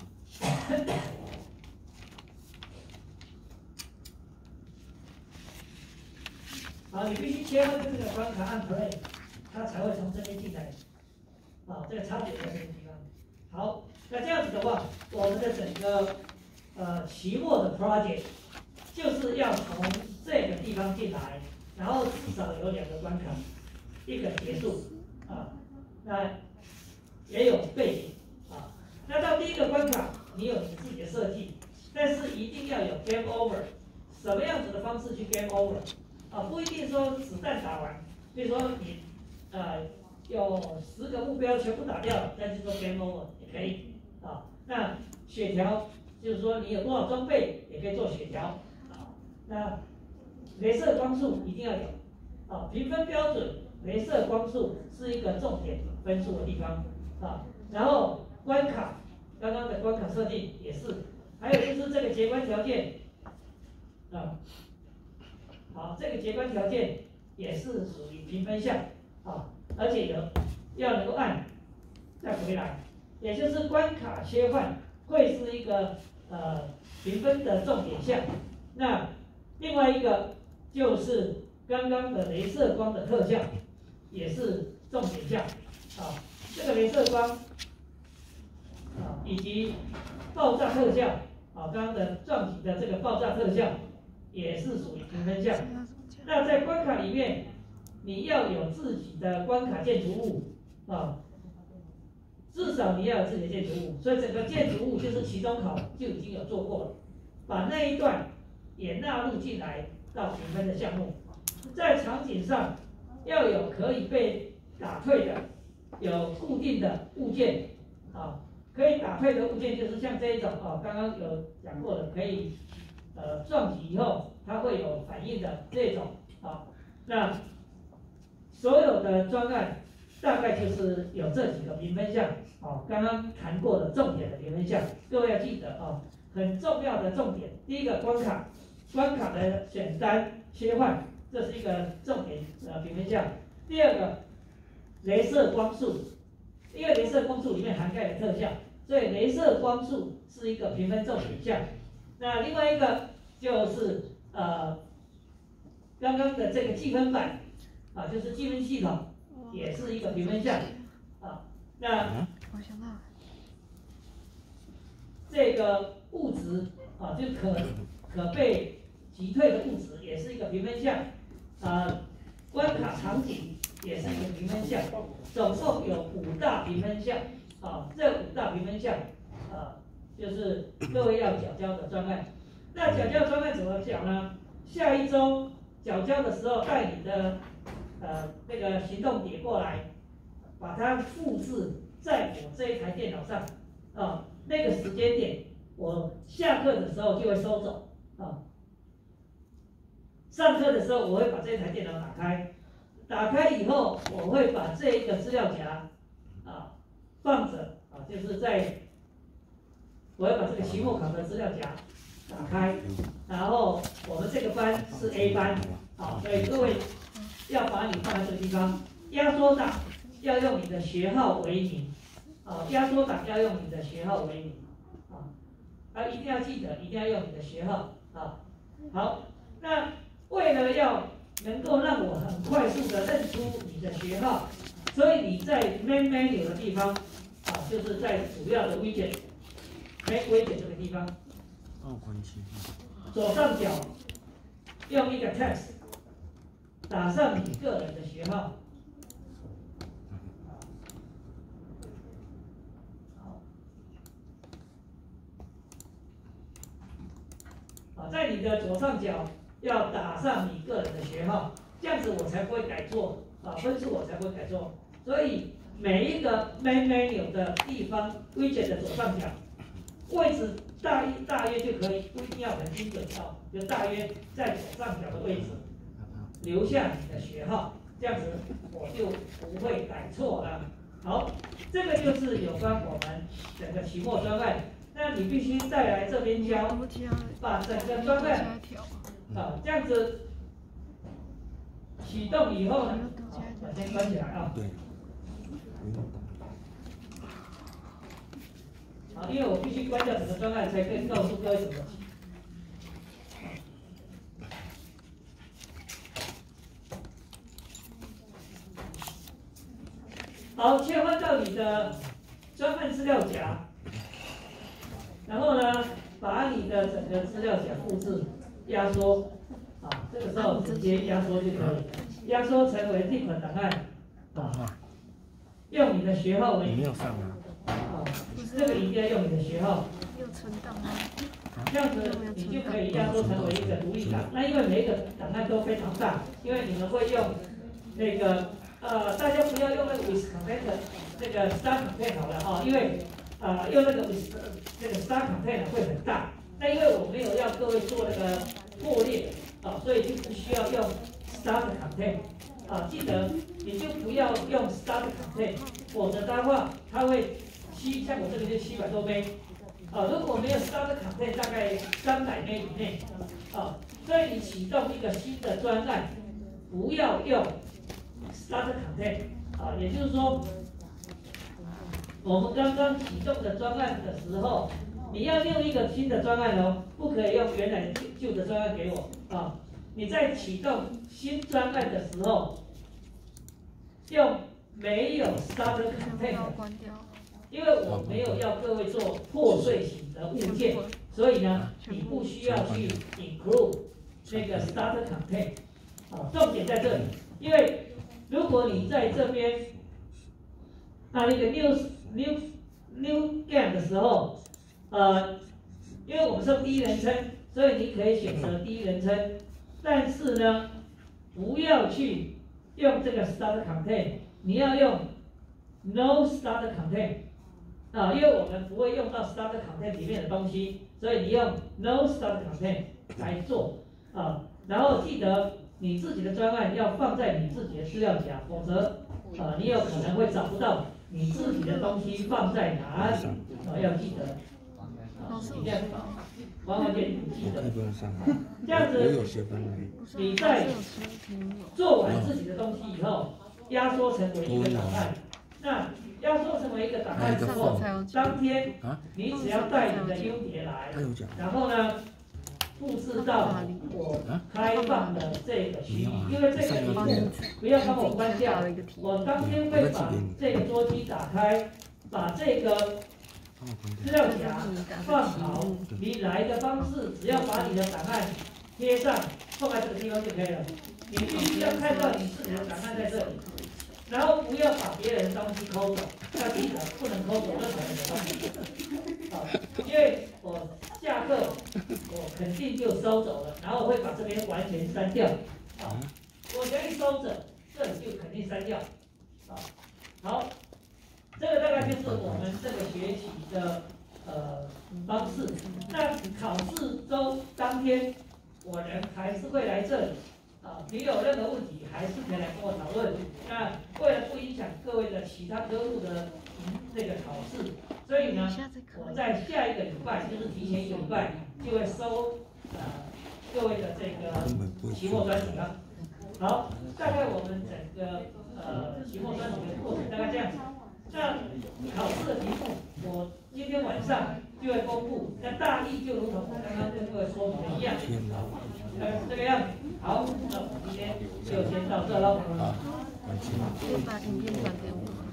好，你必须切换这个关卡按 play， 它才会从这边进来。这个差别在这个地方。好，那这样子的话，我们的整个期末的 project 就是要从这个地方进来，然后至少有2个关卡，一个结束那也有背景那到第一个关卡，你有你自己的设计，但是一定要有 game over， 什么样子的方式去 game over？不一定说子弹打完，比如说你有10个目标全部打掉了，再去做 game over 也可以那血条就是说你有多少装备也可以做血条那雷射光束一定要有评分标准，雷射光束是一个重点分数的地方然后关卡刚刚的关卡设定也是，还有就是这个结关条件好，这个结关条件也是属于评分项而且要能够按再回来，也就是关卡切换会是一个评分的重点项。那另外一个就是刚刚的雷射光的特效也是重点项这个雷射光以及爆炸特效刚刚的撞击的这个爆炸特效。也是属于评分项。那在关卡里面，你要有自己的关卡建筑物至少你要有自己的建筑物，所以整个建筑物就是期中考就已经有做过了，把那一段也纳入进来到评分的项目。在场景上要有可以被打退的，有固定的物件啊，可以打退的物件就是像这一种啊，刚刚有讲过的，可以撞击以后它会有反应的这种啊。那所有的专案大概就是有这几个评分项啊，刚刚谈过的重点的评分项，各位要记得啊，很重要的重点。第一个关卡，关卡的选单切换，这是一个重点评分项。第二个，雷射光束，因为雷射光束里面涵盖了特效，所以雷射光束是一个评分重点项。那另外一个就是刚刚的这个计分板啊，就是计分系统，也是一个评分项啊。那我想到这个物质啊，就可被击退的物质也是一个评分项啊。关卡场景也是一个评分项，总共有5大评分项啊。这5大评分项啊，就是各位要缴交的专案。那缴交专案怎么缴呢？下一周缴交的时候，带你的那个行动碟过来，把它复制在我这一台电脑上啊。那个时间点，我下课的时候就会收走啊。上课的时候，我会把这台电脑打开，打开以后，我会把这一个资料夹啊放着啊，就是我要把这个期末考的资料夹打开，然后我们这个班是 A 班，好，所以各位要把你放在这个地方，压缩档要用你的学号为名，啊，压缩档要用你的学号为名，一定要记得，一定要用你的学号啊。好，那为了要能够让我很快速的认出你的学号，所以你在 Main Menu 的地方啊，就是在主要的 Widget、Main Widget 这个地方，左上角用一个 Text 打上你个人的学号。在你的左上角要打上你个人的学号，这样子我才不会改错啊，分数我才不会改错。所以每一个 Main Menu 的地方 Widget 的左上角位置大约就可以，不一定要很精准啊，就大约在左上角的位置留下你的学号，这样子我就不会改错了。好，这个就是有关我们整个期末专案。那你必须再来这边教，把整个专案啊这样子启动以后呢，把先关起来啊。对。好，因为我必须关掉整个专案，才可以告诉各位怎么。好，切换到你的专案资料夹。然后呢，把你的整个资料夹复制、压缩，啊，这个时候直接压缩就可以，压缩成为定本档案，啊，用你的学号为名，啊，这个一定要用你的学号，这样子你就可以压缩成为一个独立档。那因为每一个档案都非常大，因为你们会用那个大家不要用那个 with content 那个 star content 好了啊，因为用那个 这个 star content 会很大，那因为我没有要各位做那个破裂啊，所以就不需要用 star content 啊，记得你就不要用 star content， 否则的话它会像我这里就700多枚啊，如果没有 star content 大概300枚以内啊，所以你启动一个新的专案，不要用 star content 啊，也就是说。我们刚刚启动的专案的时候，你要用一个新的专案哦，不可以用原来旧的专案给我啊。你在启动新专案的时候，用没有 start content， 因为我没有要各位做破碎型的物件，所以呢，你不需要去 include 那个 start content 啊。重点在这里，因为如果你在这边那个 new game 的时候，因为我们是第一人称，所以你可以选择第一人称，但是呢，不要去用这个 start content， 你要用 no start content。因为我们不会用到 start content 里面的东西，所以你用 no start content 来做然后记得你自己的专案要放在你自己的资料夹，否则你有可能会找不到你自己的东西放在哪里要记得你这样完全不记得，这样子你在做完自己的东西以后，压缩成为一个档案。那压缩成为一个档案之后，当天你只要带你的 U 碟来，然后呢，复制到我开放的这个区域，因为这个题目不要帮我关掉，我当天会把这个桌机打开，把这个资料夹放好，你来的方式只要把你的档案贴上，放在这个地方就可以了。你必须要看到你自己的档案在这里。然后不要把别人的东西抠走，要记得不能抠走任何人的东西。因为我下课我肯定就收走了，然后我会把这边完全删掉。我只要一收走，这里就肯定删掉。好，这个大概就是我们这个学期的方式。那考试周当天，我人还是会来这里。你有任何问题，还是可以来跟我讨论。那为了不影响各位的其他科目的这个考试，所以呢，我在下一个礼拜，就是提前1个礼拜，就会收各位的这个期末专题了。好，大概我们整个期末专题的过程大概这样子。那考试的题目，我今天晚上就会公布。那大意就如同我刚刚跟各位说明的一样，这个样子。好，那我们今天就先到这喽。 可以把影片转给我。